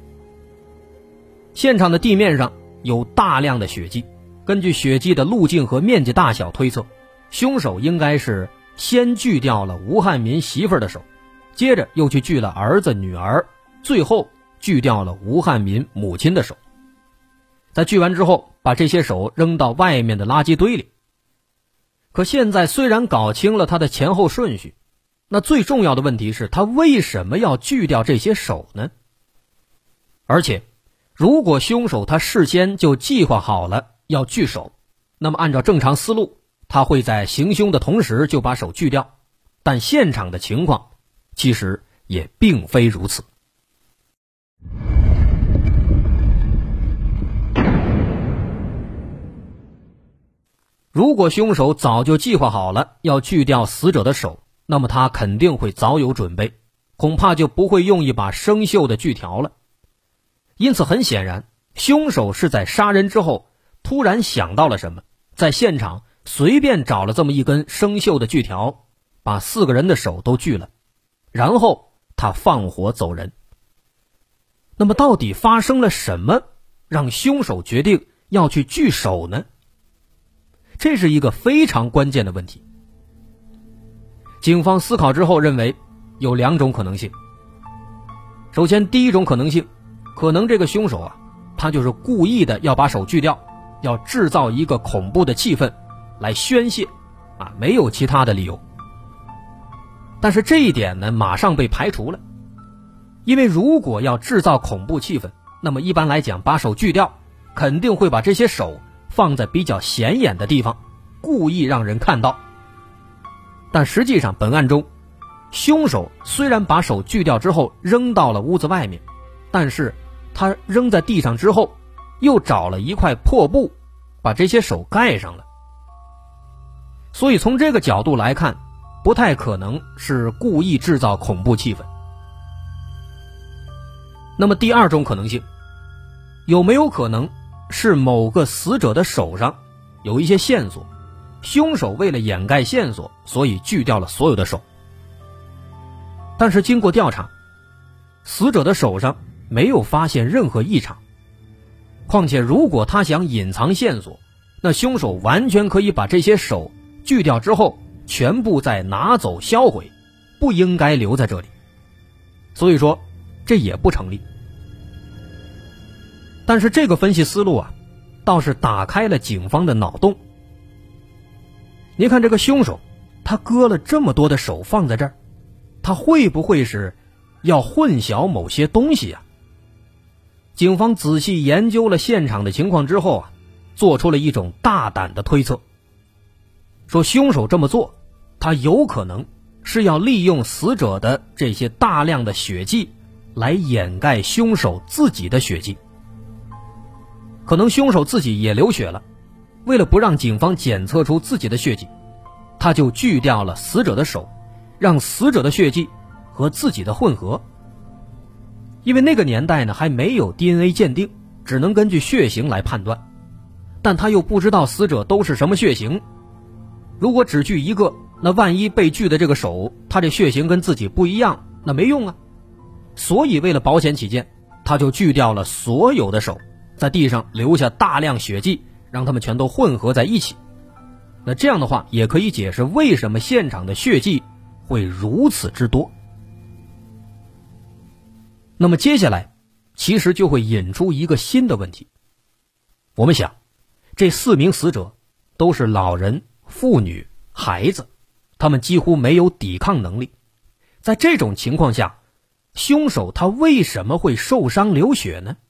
现场的地面上有大量的血迹，根据血迹的路径和面积大小推测，凶手应该是先锯掉了吴汉民媳妇儿的手，接着又去锯了儿子女儿，最后锯掉了吴汉民母亲的手。在锯完之后，把这些手扔到外面的垃圾堆里。可现在虽然搞清了他的前后顺序，那最重要的问题是他为什么要锯掉这些手呢？而且如果凶手他事先就计划好了要锯手，那么按照正常思路，他会在行凶的同时就把手锯掉，但现场的情况其实也并非如此。如果凶手早就计划好了要锯掉死者的手，那么他肯定会早有准备，恐怕就不会用一把生锈的锯条了。因此很显然，凶手是在杀人之后突然想到了什么，在现场随便找了这么一根生锈的锯条，把4个人的手都锯了，然后他放火走人。那么到底发生了什么让凶手决定要去锯手呢？这是一个非常关键的问题。警方思考之后认为有2种可能性。首先，第一种可能性，可能这个凶手他就是故意的要把手锯掉，要制造一个恐怖的气氛来宣泄没有其他的理由。但是这一点呢，马上被排除了。因为如果要制造恐怖气氛，那么一般来讲，把手锯掉肯定会把这些手放在比较显眼的地方，故意让人看到。但实际上本案中，凶手虽然把手锯掉之后扔到了屋子外面，但是他扔在地上之后又找了一块破布把这些手盖上了。所以从这个角度来看，不太可能是故意制造恐怖气氛。那么第2种可能性，有没有可能是某个死者的手上有一些线索，凶手为了掩盖线索，所以锯掉了所有的手？但是经过调查，死者的手上没有发现任何异常。况且如果他想隐藏线索，那凶手完全可以把这些手锯掉之后全部再拿走销毁，不应该留在这里。所以说这也不成立。但是这个分析思路倒是打开了警方的脑洞。你看这个凶手，他割了这么多的手放在这儿，他会不会是要混淆某些东西警方仔细研究了现场的情况之后做出了一种大胆的推测，说凶手这么做，他有可能是要利用死者的这些大量的血迹来掩盖凶手自己的血迹。可能凶手自己也流血了，为了不让警方检测出自己的血迹，他就锯掉了死者的手，让死者的血迹和自己的混合。因为那个年代呢还没有 DNA 鉴定，只能根据血型来判断，但他又不知道死者都是什么血型，如果只锯一个，那万一被锯的这个手他这血型跟自己不一样，那没用所以为了保险起见，他就锯掉了所有的手，在地上留下大量血迹，让他们全都混合在一起。那这样的话也可以解释为什么现场的血迹会如此之多。那么接下来其实就会引出一个新的问题。我们想，这4名死者都是老人、妇女、孩子，他们几乎没有抵抗能力。在这种情况下，凶手他为什么会受伤流血呢？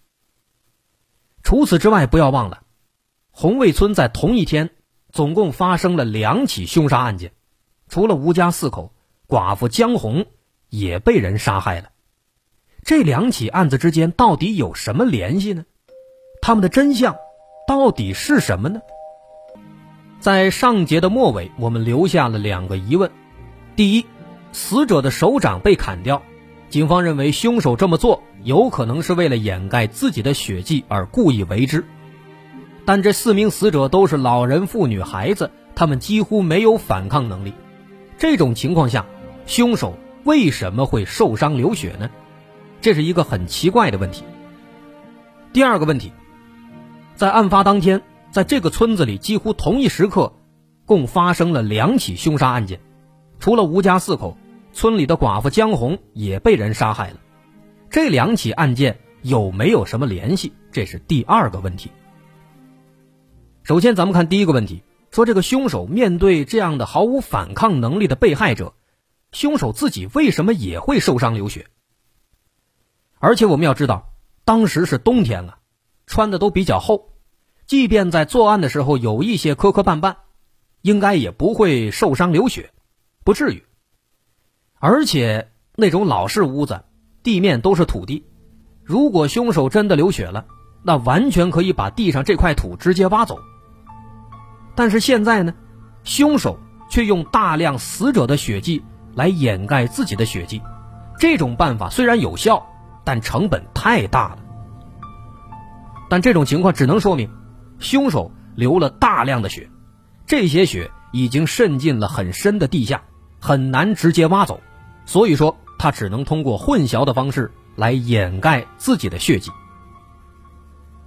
除此之外，不要忘了，红卫村在同一天总共发生了2起凶杀案件，除了吴家4口，寡妇江红也被人杀害了。这2起案子之间到底有什么联系呢？他们的真相到底是什么呢？在上节的末尾，我们留下了2个疑问。第一，死者的手掌被砍掉，警方认为凶手这么做有可能是为了掩盖自己的血迹而故意为之。但这4名死者都是老人、妇女、孩子，他们几乎没有反抗能力。这种情况下，凶手为什么会受伤流血呢？这是一个很奇怪的问题。第2个问题，在案发当天，在这个村子里几乎同一时刻共发生了2起凶杀案件，除了吴家4口，村里的寡妇江红也被人杀害了。这2起案件有没有什么联系？这是第2个问题。首先咱们看第一个问题，说这个凶手面对这样的毫无反抗能力的被害者，凶手自己为什么也会受伤流血？而且我们要知道，当时是冬天了，穿的都比较厚，即便在作案的时候有一些磕磕绊绊，应该也不会受伤流血，不至于。而且那种老式屋子，地面都是土地，如果凶手真的流血了，那完全可以把地上这块土直接挖走。但是现在呢，凶手却用大量死者的血迹来掩盖自己的血迹，这种办法虽然有效，但成本太大了。但这种情况只能说明凶手流了大量的血，这些血已经渗进了很深的地下，很难直接挖走，所以说他只能通过混淆的方式来掩盖自己的血迹。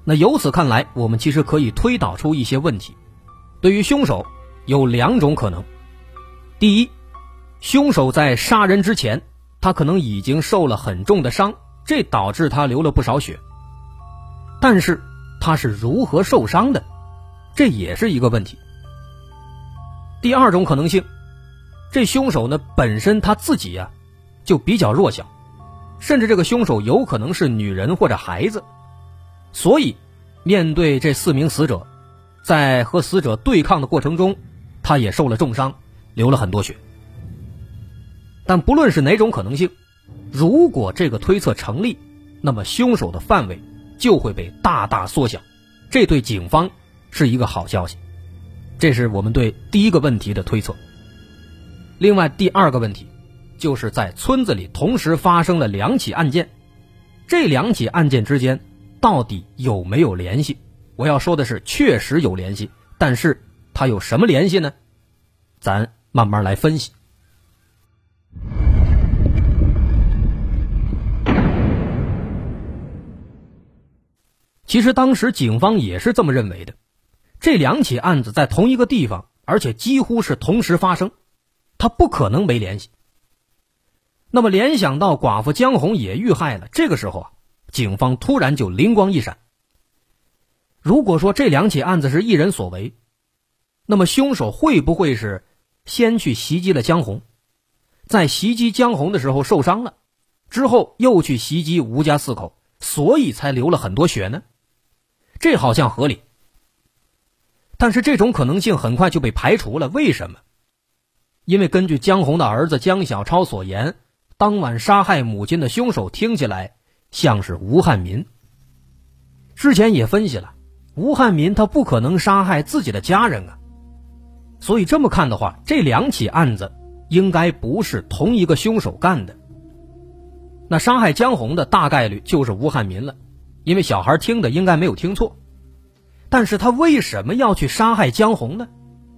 那由此看来，我们其实可以推导出一些问题。对于凶手有2种可能。第一，凶手在杀人之前，他可能已经受了很重的伤，这导致他流了不少血。但是他是如何受伤的，这也是一个问题。第2种可能性，这凶手呢本身他自己就比较弱小，甚至这个凶手有可能是女人或者孩子，所以面对这4名死者，在和死者对抗的过程中，他也受了重伤，流了很多血。但不论是哪种可能性，如果这个推测成立，那么凶手的范围就会被大大缩小，这对警方是一个好消息。这是我们对第一个问题的推测。另外第2个问题，就是在村子里同时发生了2起案件，这2起案件之间到底有没有联系？我要说的是确实有联系，但是它有什么联系呢？咱慢慢来分析。其实当时警方也是这么认为的，这2起案子在同一个地方，而且几乎是同时发生，它不可能没联系。那么联想到寡妇江红也遇害了，这个时候警方突然就灵光一闪。如果说这2起案子是一人所为，那么凶手会不会是先去袭击了江红，在袭击江红的时候受伤了，之后又去袭击吴家4口，所以才流了很多血呢？这好像合理。但是这种可能性很快就被排除了，为什么？因为根据江红的儿子江小超所言，当晚杀害母亲的凶手听起来像是吴汉民。之前也分析了，吴汉民他不可能杀害自己的家人啊，所以这么看的话，这2起案子应该不是同一个凶手干的。那杀害江红的大概率就是吴汉民了，因为小孩听的应该没有听错。但是他为什么要去杀害江红呢？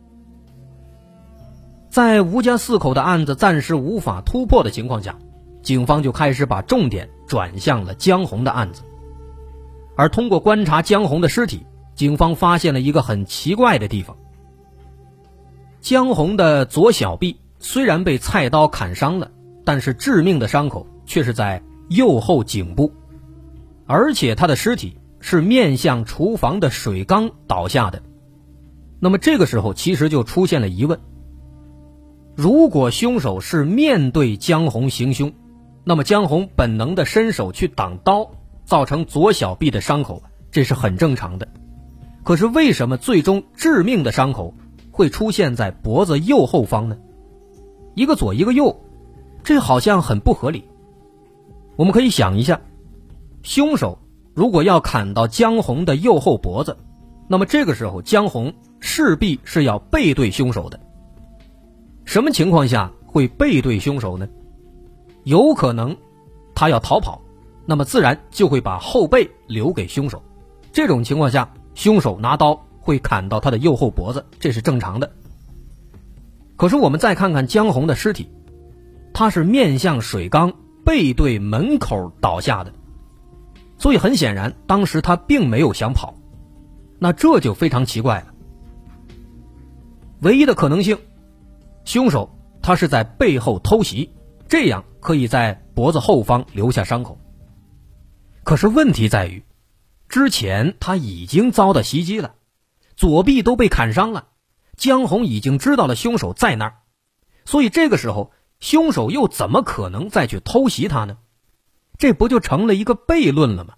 在吴家4口的案子暂时无法突破的情况下，警方就开始把重点转向了江红的案子。而通过观察江红的尸体，警方发现了一个很奇怪的地方。江红的左小臂虽然被菜刀砍伤了，但是致命的伤口却是在右后颈部，而且他的尸体是面向厨房的水缸倒下的。那么这个时候其实就出现了疑问，如果凶手是面对江红行凶，那么江红本能的伸手去挡刀，造成左小臂的伤口，这是很正常的。可是为什么最终致命的伤口会出现在脖子右后方呢？一个左一个右，这好像很不合理。我们可以想一下，凶手如果要砍到江红的右后脖子，那么这个时候江红势必是要背对凶手的。什么情况下会背对凶手呢？有可能他要逃跑，那么自然就会把后背留给凶手。这种情况下，凶手拿刀会砍到他的右后脖子，这是正常的。可是我们再看看江红的尸体，他是面向水缸，背对门口倒下的，所以很显然当时他并没有想跑，那这就非常奇怪了。唯一的可能性，凶手他是在背后偷袭，这样可以在脖子后方留下伤口。可是问题在于，之前他已经遭到袭击了，左臂都被砍伤了，江红已经知道了凶手在那儿，所以这个时候凶手又怎么可能再去偷袭他呢？这不就成了一个悖论了吗？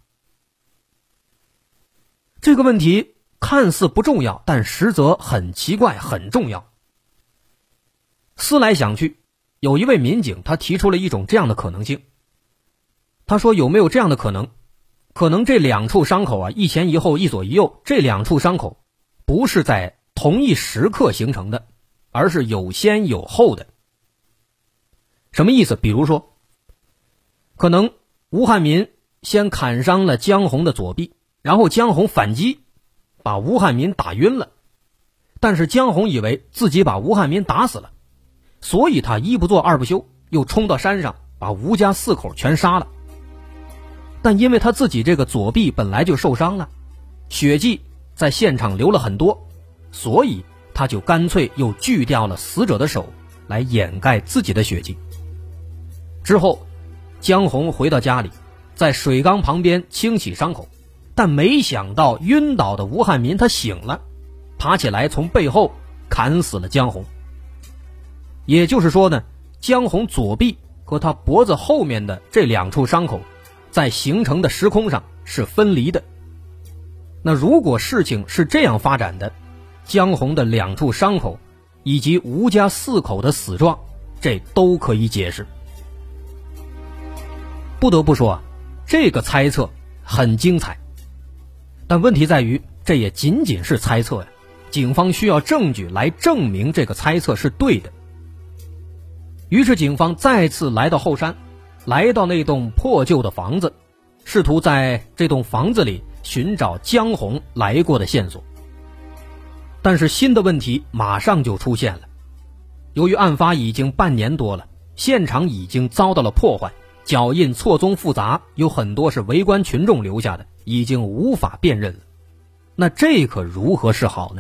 这个问题看似不重要，但实则很奇怪，很重要。思来想去，有一位民警他提出了一种这样的可能性。他说，有没有这样的可能，可能这2处伤口一前一后，一左一右，这2处伤口不是在同一时刻形成的，而是有先有后的。什么意思？比如说，可能吴汉民先砍伤了江红的左臂，然后江红反击，把吴汉民打晕了，但是江红以为自己把吴汉民打死了，所以他一不做二不休，又冲到山上把吴家4口全杀了。但因为他自己这个左臂本来就受伤了， 血迹在现场流了很多，所以他就干脆又锯掉了死者的手，来掩盖自己的血迹。之后，江红回到家里，在水缸旁边清洗伤口，但没想到晕倒的吴汉民他醒了，爬起来从背后砍死了江红。也就是说呢，江红左臂和他脖子后面的这2处伤口在形成的时空上是分离的。那如果事情是这样发展的，江红的2处伤口以及吴家4口的死状，这都可以解释。不得不说啊，这个猜测很精彩，但问题在于这也仅仅是猜测呀，警方需要证据来证明这个猜测是对的。于是警方再次来到后山，来到那栋破旧的房子，试图在这栋房子里寻找江红来过的线索。但是新的问题马上就出现了，由于案发已经半年多了，现场已经遭到了破坏，脚印错综复杂，有很多是围观群众留下的，已经无法辨认了。那这可如何是好呢？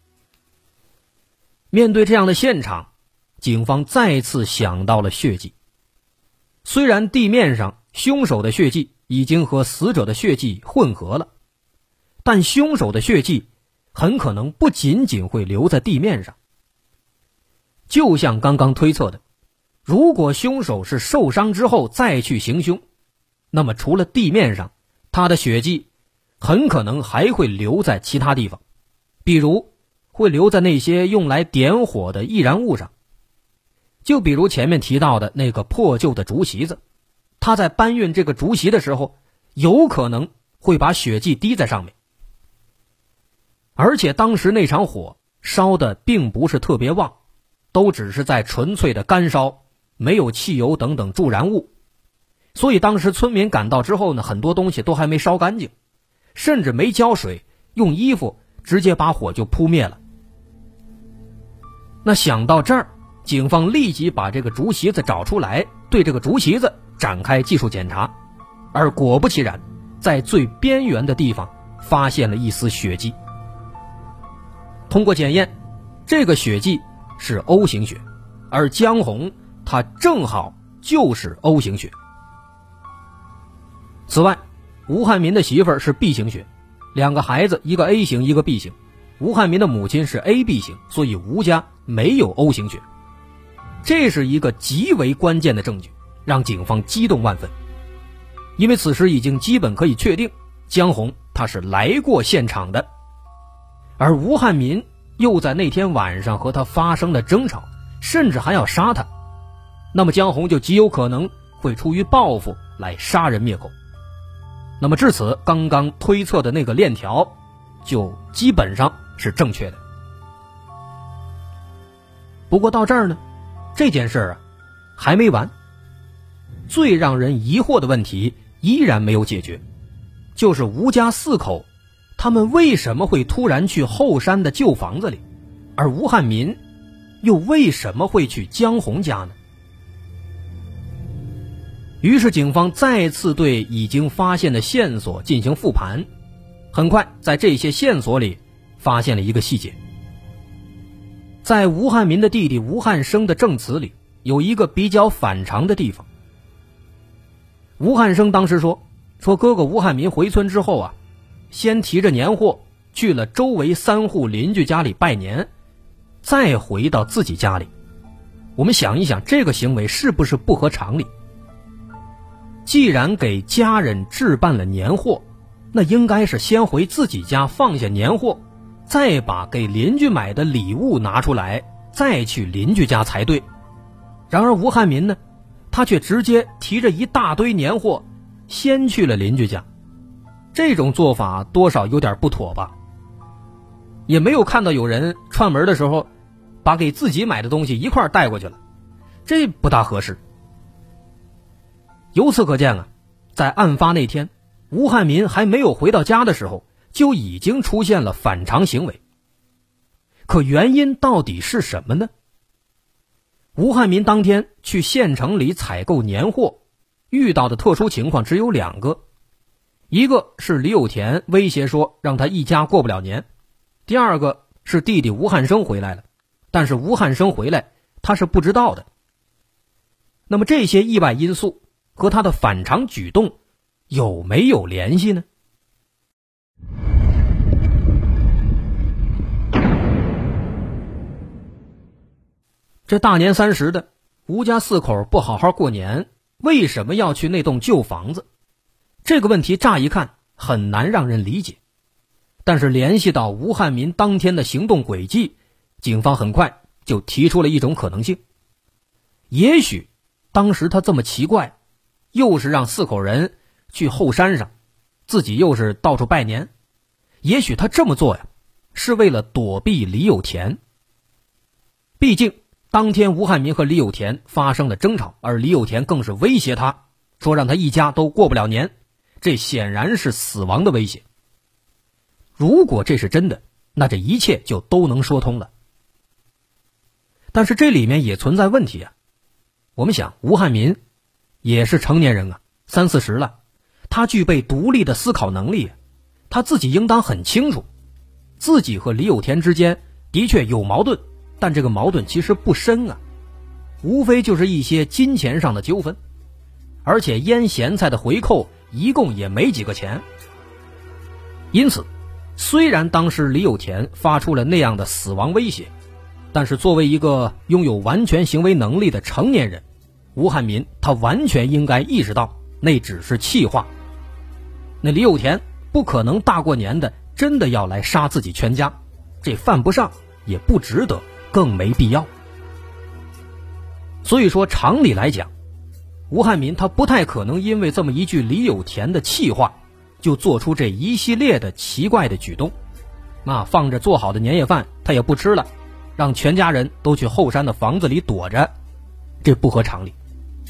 面对这样的现场，警方再次想到了血迹。虽然地面上凶手的血迹已经和死者的血迹混合了，但凶手的血迹很可能不仅仅会留在地面上。就像刚刚推测的，如果凶手是受伤之后再去行凶，那么除了地面上，他的血迹很可能还会留在其他地方，比如会留在那些用来点火的易燃物上。就比如前面提到的那个破旧的竹席子，他在搬运这个竹席的时候，有可能会把血迹滴在上面。而且当时那场火烧的并不是特别旺，都只是在纯粹的干烧，没有汽油等等助燃物。所以当时村民赶到之后呢，很多东西都还没烧干净，甚至没浇水，用衣服直接把火就扑灭了。那想到这儿，警方立即把这个竹席子找出来，对这个竹席子展开技术检查，而果不其然，在最边缘的地方发现了一丝血迹。通过检验，这个血迹是 O 型血，而江红他正好就是 O 型血。此外，吴汉民的媳妇儿是 B 型血，2个孩子，一个 A 型一个 B 型，吴汉民的母亲是 AB 型，所以吴家没有 O 型血。这是一个极为关键的证据，让警方激动万分。因为此时已经基本可以确定，江红他是来过现场的，而吴汉民又在那天晚上和他发生了争吵，甚至还要杀他，那么江红就极有可能会出于报复来杀人灭口。那么至此，刚刚推测的那个链条就基本上是正确的。不过到这儿呢，这件事啊还没完。最让人疑惑的问题依然没有解决，就是吴家4口他们为什么会突然去后山的旧房子里，而吴汉民又为什么会去江红家呢？于是警方再次对已经发现的线索进行复盘，很快在这些线索里发现了一个细节。在吴汉民的弟弟吴汉生的证词里，有一个比较反常的地方。吴汉生当时说哥哥吴汉民回村之后啊，先提着年货去了周围3户邻居家里拜年，再回到自己家里。我们想一想，这个行为是不是不合常理？既然给家人置办了年货，那应该是先回自己家放下年货，再把给邻居买的礼物拿出来，再去邻居家才对。然而吴汉民呢，他却直接提着一大堆年货先去了邻居家，这种做法多少有点不妥吧。也没有看到有人串门的时候把给自己买的东西一块带过去了，这不大合适。由此可见啊，在案发那天，吴汉民还没有回到家的时候，就已经出现了反常行为。可原因到底是什么呢？吴汉民当天去县城里采购年货，遇到的特殊情况只有2个。 一个是李有田威胁说让他一家过不了年，第二个是弟弟吴汉生回来了，但是吴汉生回来他是不知道的。那么这些意外因素和他的反常举动有没有联系呢？这大年30的，吴家4口不好好过年，为什么要去那栋旧房子？这个问题乍一看很难让人理解，但是联系到吴汉民当天的行动轨迹，警方很快就提出了一种可能性。也许当时他这么奇怪，又是让4口人去后山上，自己又是到处拜年，也许他这么做呀，是为了躲避李有田。毕竟当天吴汉民和李有田发生了争吵，而李有田更是威胁他，说让他一家都过不了年，这显然是死亡的威胁。如果这是真的，那这一切就都能说通了。但是这里面也存在问题啊。我们想，吴汉民也是成年人啊，30、40了，他具备独立的思考能力，他自己应当很清楚，自己和李有田之间的确有矛盾，但这个矛盾其实不深啊，无非就是一些金钱上的纠纷，而且腌咸菜的回扣一共也没几个钱。因此虽然当时李有田发出了那样的死亡威胁，但是作为一个拥有完全行为能力的成年人，吴汉民他完全应该意识到那只是气话。那李有田不可能大过年的真的要来杀自己全家，这犯不上，也不值得，更没必要。所以说常理来讲，吴汉民他不太可能因为这么一句李有田的气话就做出这一系列的奇怪的举动。那放着做好的年夜饭他也不吃了，让全家人都去后山的房子里躲着，这不合常理。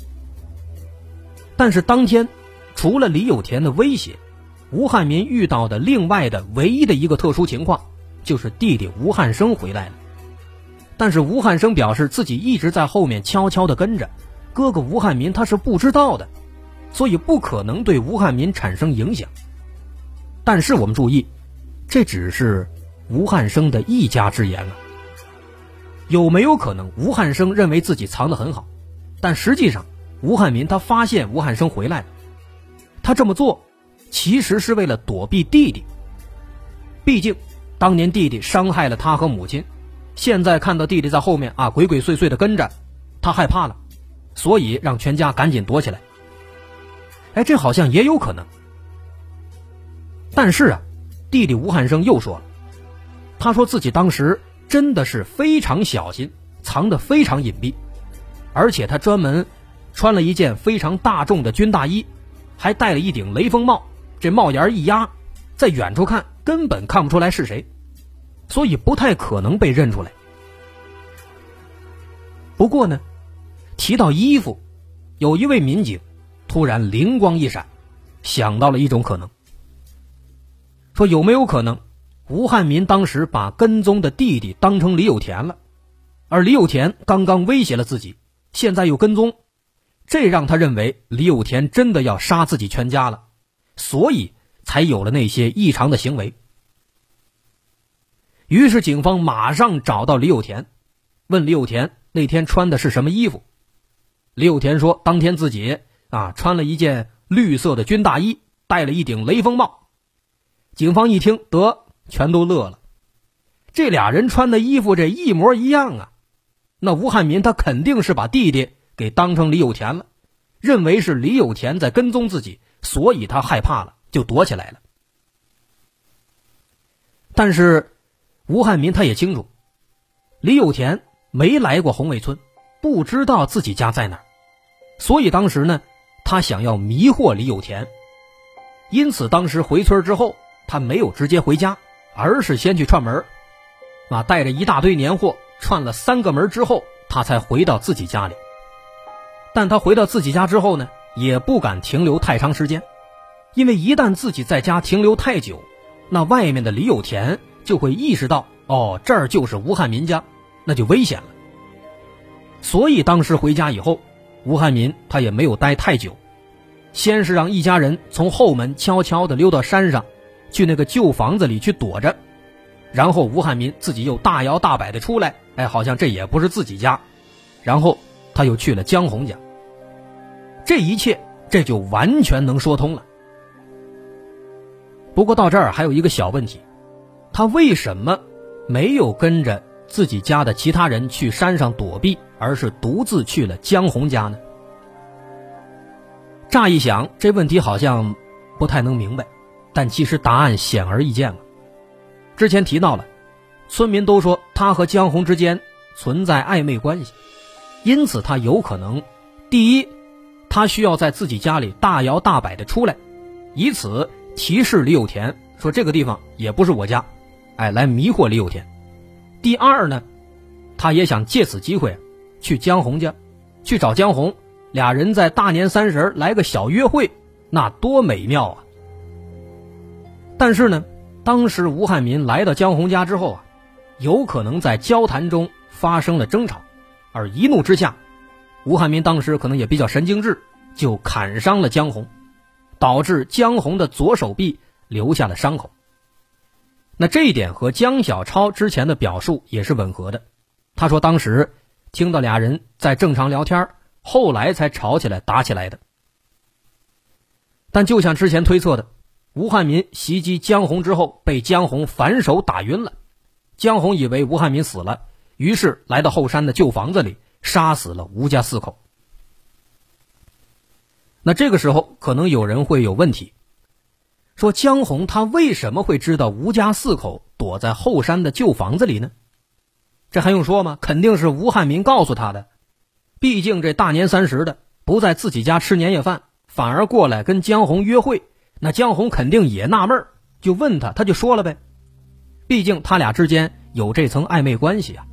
但是当天除了李有田的威胁，吴汉民遇到的另外的唯一的一个特殊情况，就是弟弟吴汉生回来了。但是吴汉生表示自己一直在后面悄悄地跟着，哥哥吴汉民他是不知道的，所以不可能对吴汉民产生影响。但是我们注意，这只是吴汉生的一家之言啊。有没有可能吴汉生认为自己藏得很好，但实际上吴汉民他发现吴汉生回来了，他这么做其实是为了躲避弟弟。毕竟当年弟弟伤害了他和母亲，现在看到弟弟在后面鬼鬼祟祟的跟着，他害怕了，所以让全家赶紧躲起来。这好像也有可能。但是弟弟吴汉生又说了，他说自己当时真的是非常小心，藏得非常隐蔽，而且他专门穿了一件非常大众的军大衣，还戴了一顶雷锋帽，这帽檐一压，在远处看根本看不出来是谁，所以不太可能被认出来。不过呢，提到衣服，有一位民警突然灵光一闪，想到了一种可能，说有没有可能吴汉民当时把跟踪的弟弟当成李有田了，而李有田刚刚威胁了自己，现在又跟踪，这让他认为李有田真的要杀自己全家了，所以才有了那些异常的行为。于是警方马上找到李有田，问李有田那天穿的是什么衣服。李有田说当天自己穿了一件绿色的军大衣，戴了一顶雷锋帽。警方一听得全都乐了，这俩人穿的衣服这一模一样啊，那吴汉民他肯定是把弟弟给当成李有田了，认为是李有田在跟踪自己，所以他害怕了，就躲起来了。但是吴汉民他也清楚，李有田没来过红卫村，不知道自己家在哪儿，所以当时呢，他想要迷惑李有田，因此当时回村之后，他没有直接回家，而是先去串门，带着一大堆年货，串了3个门之后，他才回到自己家里。但他回到自己家之后呢，也不敢停留太长时间，因为一旦自己在家停留太久，那外面的李有田就会意识到，这儿就是吴汉民家，那就危险了。所以当时回家以后，吴汉民他也没有待太久， 先是让一家人从后门悄悄地溜到山上，去那个旧房子里去躲着，然后吴汉民自己又大摇大摆地出来，好像这也不是自己家，然后他又去了江红家。这一切这就完全能说通了。不过到这儿还有一个小问题，他为什么没有跟着自己家的其他人去山上躲避，而是独自去了江红家呢？乍一想，这问题好像不太能明白，但其实答案显而易见了。之前提到了，村民都说他和江红之间存在暧昧关系，因此他有可能，第一，他需要在自己家里大摇大摆地出来，以此提示李有田说这个地方也不是我家，来迷惑李有田。第二呢，他也想借此机会去江红家，去找江红，俩人在大年30来个小约会，那多美妙啊！但是呢，当时吴汉民来到江红家之后有可能在交谈中发生了争吵，而一怒之下，吴汉民当时可能也比较神经质，就砍伤了江红，导致江红的左手臂留下了伤口。那这一点和江小超之前的表述也是吻合的，他说当时听到俩人在正常聊天，后来才吵起来打起来的。但就像之前推测的，吴汉民袭击江红之后被江红反手打晕了，江红以为吴汉民死了，于是来到后山的旧房子里杀死了吴家4口。那这个时候可能有人会有问题，说江红他为什么会知道吴家4口躲在后山的旧房子里呢？这还用说吗？肯定是吴汉民告诉他的。毕竟这大年30的不在自己家吃年夜饭，反而过来跟江红约会，那江红肯定也纳闷，就问他，他就说了呗。毕竟他俩之间有这层暧昧关系啊。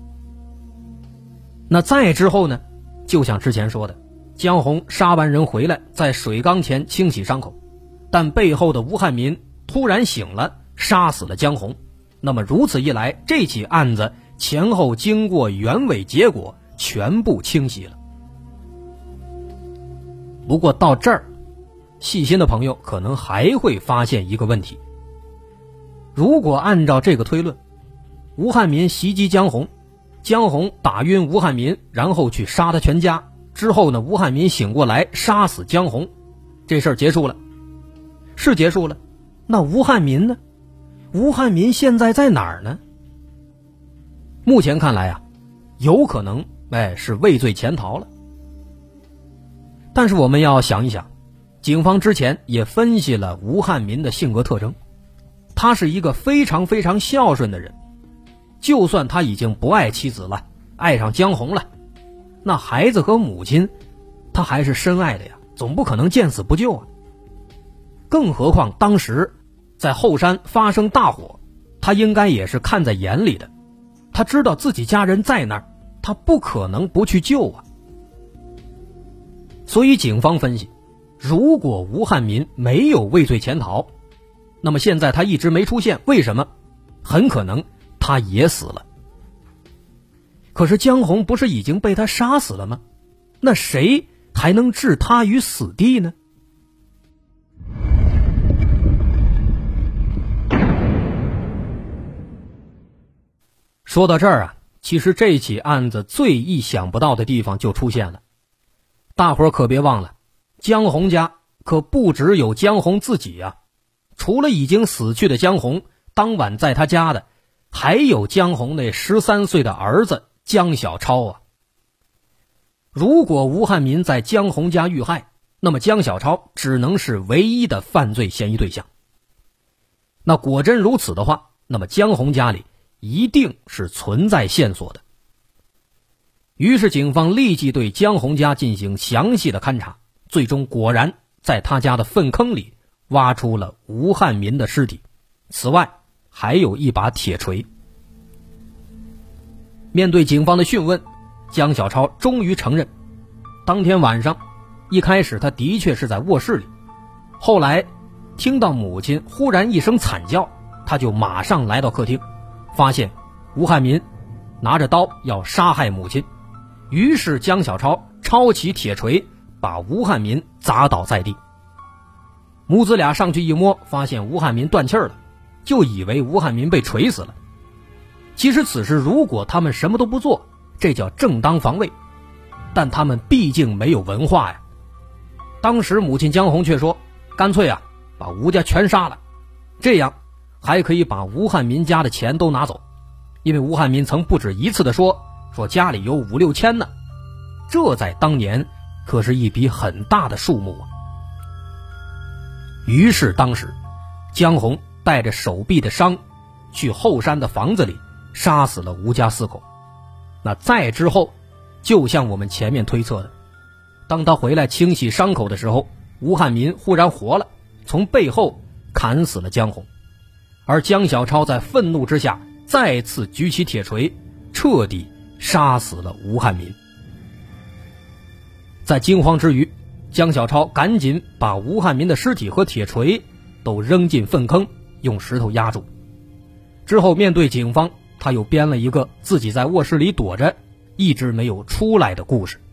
那再之后呢，就像之前说的，江红杀完人回来，在水缸前清洗伤口，但背后的吴汉民突然醒了，杀死了江红。那么如此一来，这起案子前后经过原委结果全部清晰了。不过到这儿，细心的朋友可能还会发现一个问题，如果按照这个推论，吴汉民袭击江红，江红打晕吴汉民，然后去杀他全家，之后呢，吴汉民醒过来杀死江红，这事儿结束了。是结束了，那吴汉民呢？吴汉民现在在哪儿呢？目前看来有可能是畏罪潜逃了。但是我们要想一想，警方之前也分析了吴汉民的性格特征，他是一个非常非常孝顺的人，就算他已经不爱妻子了，爱上江红了，那孩子和母亲他还是深爱的呀，总不可能见死不救啊。更何况当时在后山发生大火，他应该也是看在眼里的，他知道自己家人在那儿，他不可能不去救啊。所以警方分析，如果吴汉民没有畏罪潜逃，那么现在他一直没出现，为什么？很可能他也死了。可是江红不是已经被他杀死了吗？那谁还能置他于死地呢？说到这儿其实这起案子最意想不到的地方就出现了。大伙儿可别忘了，江红家可不只有江红自己除了已经死去的江红，当晚在他家的还有江红那13岁的儿子江小超如果吴汉民在江红家遇害，那么江小超只能是唯一的犯罪嫌疑对象。那果真如此的话，那么江红家里一定是存在线索的。于是警方立即对江红家进行详细的勘查，最终果然在他家的粪坑里挖出了吴汉民的尸体，此外还有一把铁锤。面对警方的讯问，江小超终于承认，当天晚上一开始他的确是在卧室里，后来听到母亲忽然一声惨叫，他就马上来到客厅，发现吴汉民拿着刀要杀害母亲，于是江小超抄起铁锤把吴汉民砸倒在地。母子俩上去一摸，发现吴汉民断气了，就以为吴汉民被锤死了。其实此时如果他们什么都不做，这叫正当防卫，但他们毕竟没有文化呀。当时母亲江红却说，干脆啊把吴家全杀了，这样还可以把吴汉民家的钱都拿走，因为吴汉民曾不止一次地说家里有5、6千呢，这在当年可是一笔很大的数目啊。于是当时江红带着手臂的伤去后山的房子里杀死了吴家4口。那再之后，就像我们前面推测的，当他回来清洗伤口的时候，吴汉民忽然活了，从背后砍死了江红。而江小超在愤怒之下再次举起铁锤，彻底杀死了吴汉民。在惊慌之余，江小超赶紧把吴汉民的尸体和铁锤都扔进粪坑，用石头压住。之后面对警方，他又编了一个自己在卧室里躲着一直没有出来的故事。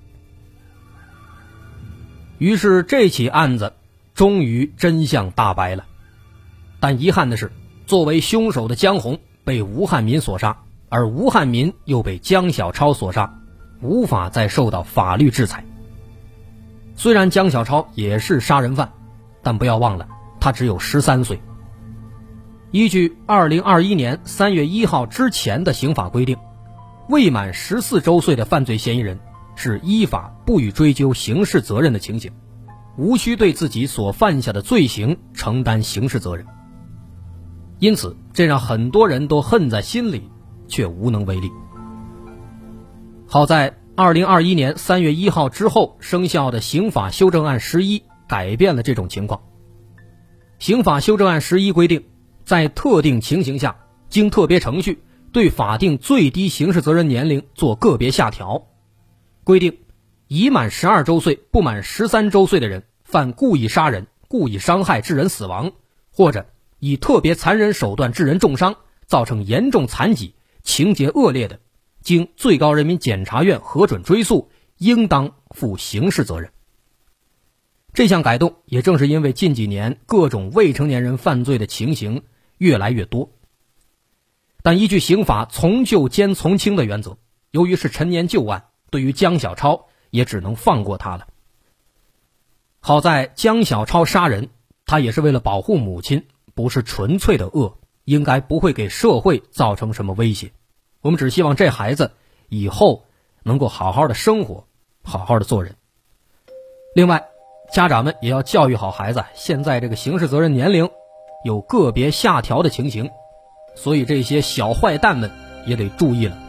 于是这起案子终于真相大白了。但遗憾的是，作为凶手的江红被吴汉民所杀，而吴汉民又被江小超所杀，无法再受到法律制裁。虽然江小超也是杀人犯，但不要忘了他只有13岁。依据2021年3月1号之前的刑法规定，未满14周岁的犯罪嫌疑人是依法不予追究刑事责任的情形，无需对自己所犯下的罪行承担刑事责任。因此这让很多人都恨在心里，却无能为力。好在2021年3月1号之后生效的刑法修正案11改变了这种情况。刑法修正案11规定，在特定情形下，经特别程序对法定最低刑事责任年龄做个别下调，规定已满12周岁不满13周岁的人犯故意杀人、故意伤害致人死亡，或者以特别残忍手段致人重伤，造成严重残疾，情节恶劣的，经最高人民检察院核准追诉，应当负刑事责任。这项改动也正是因为近几年各种未成年人犯罪的情形越来越多。但依据刑法从旧兼从轻的原则，由于是陈年旧案，对于江小超也只能放过他了。好在江小超杀人，他也是为了保护母亲，不是纯粹的恶，应该不会给社会造成什么威胁。我们只希望这孩子以后能够好好的生活，好好的做人。另外，家长们也要教育好孩子，现在这个刑事责任年龄有个别下调的情形，所以这些小坏蛋们也得注意了。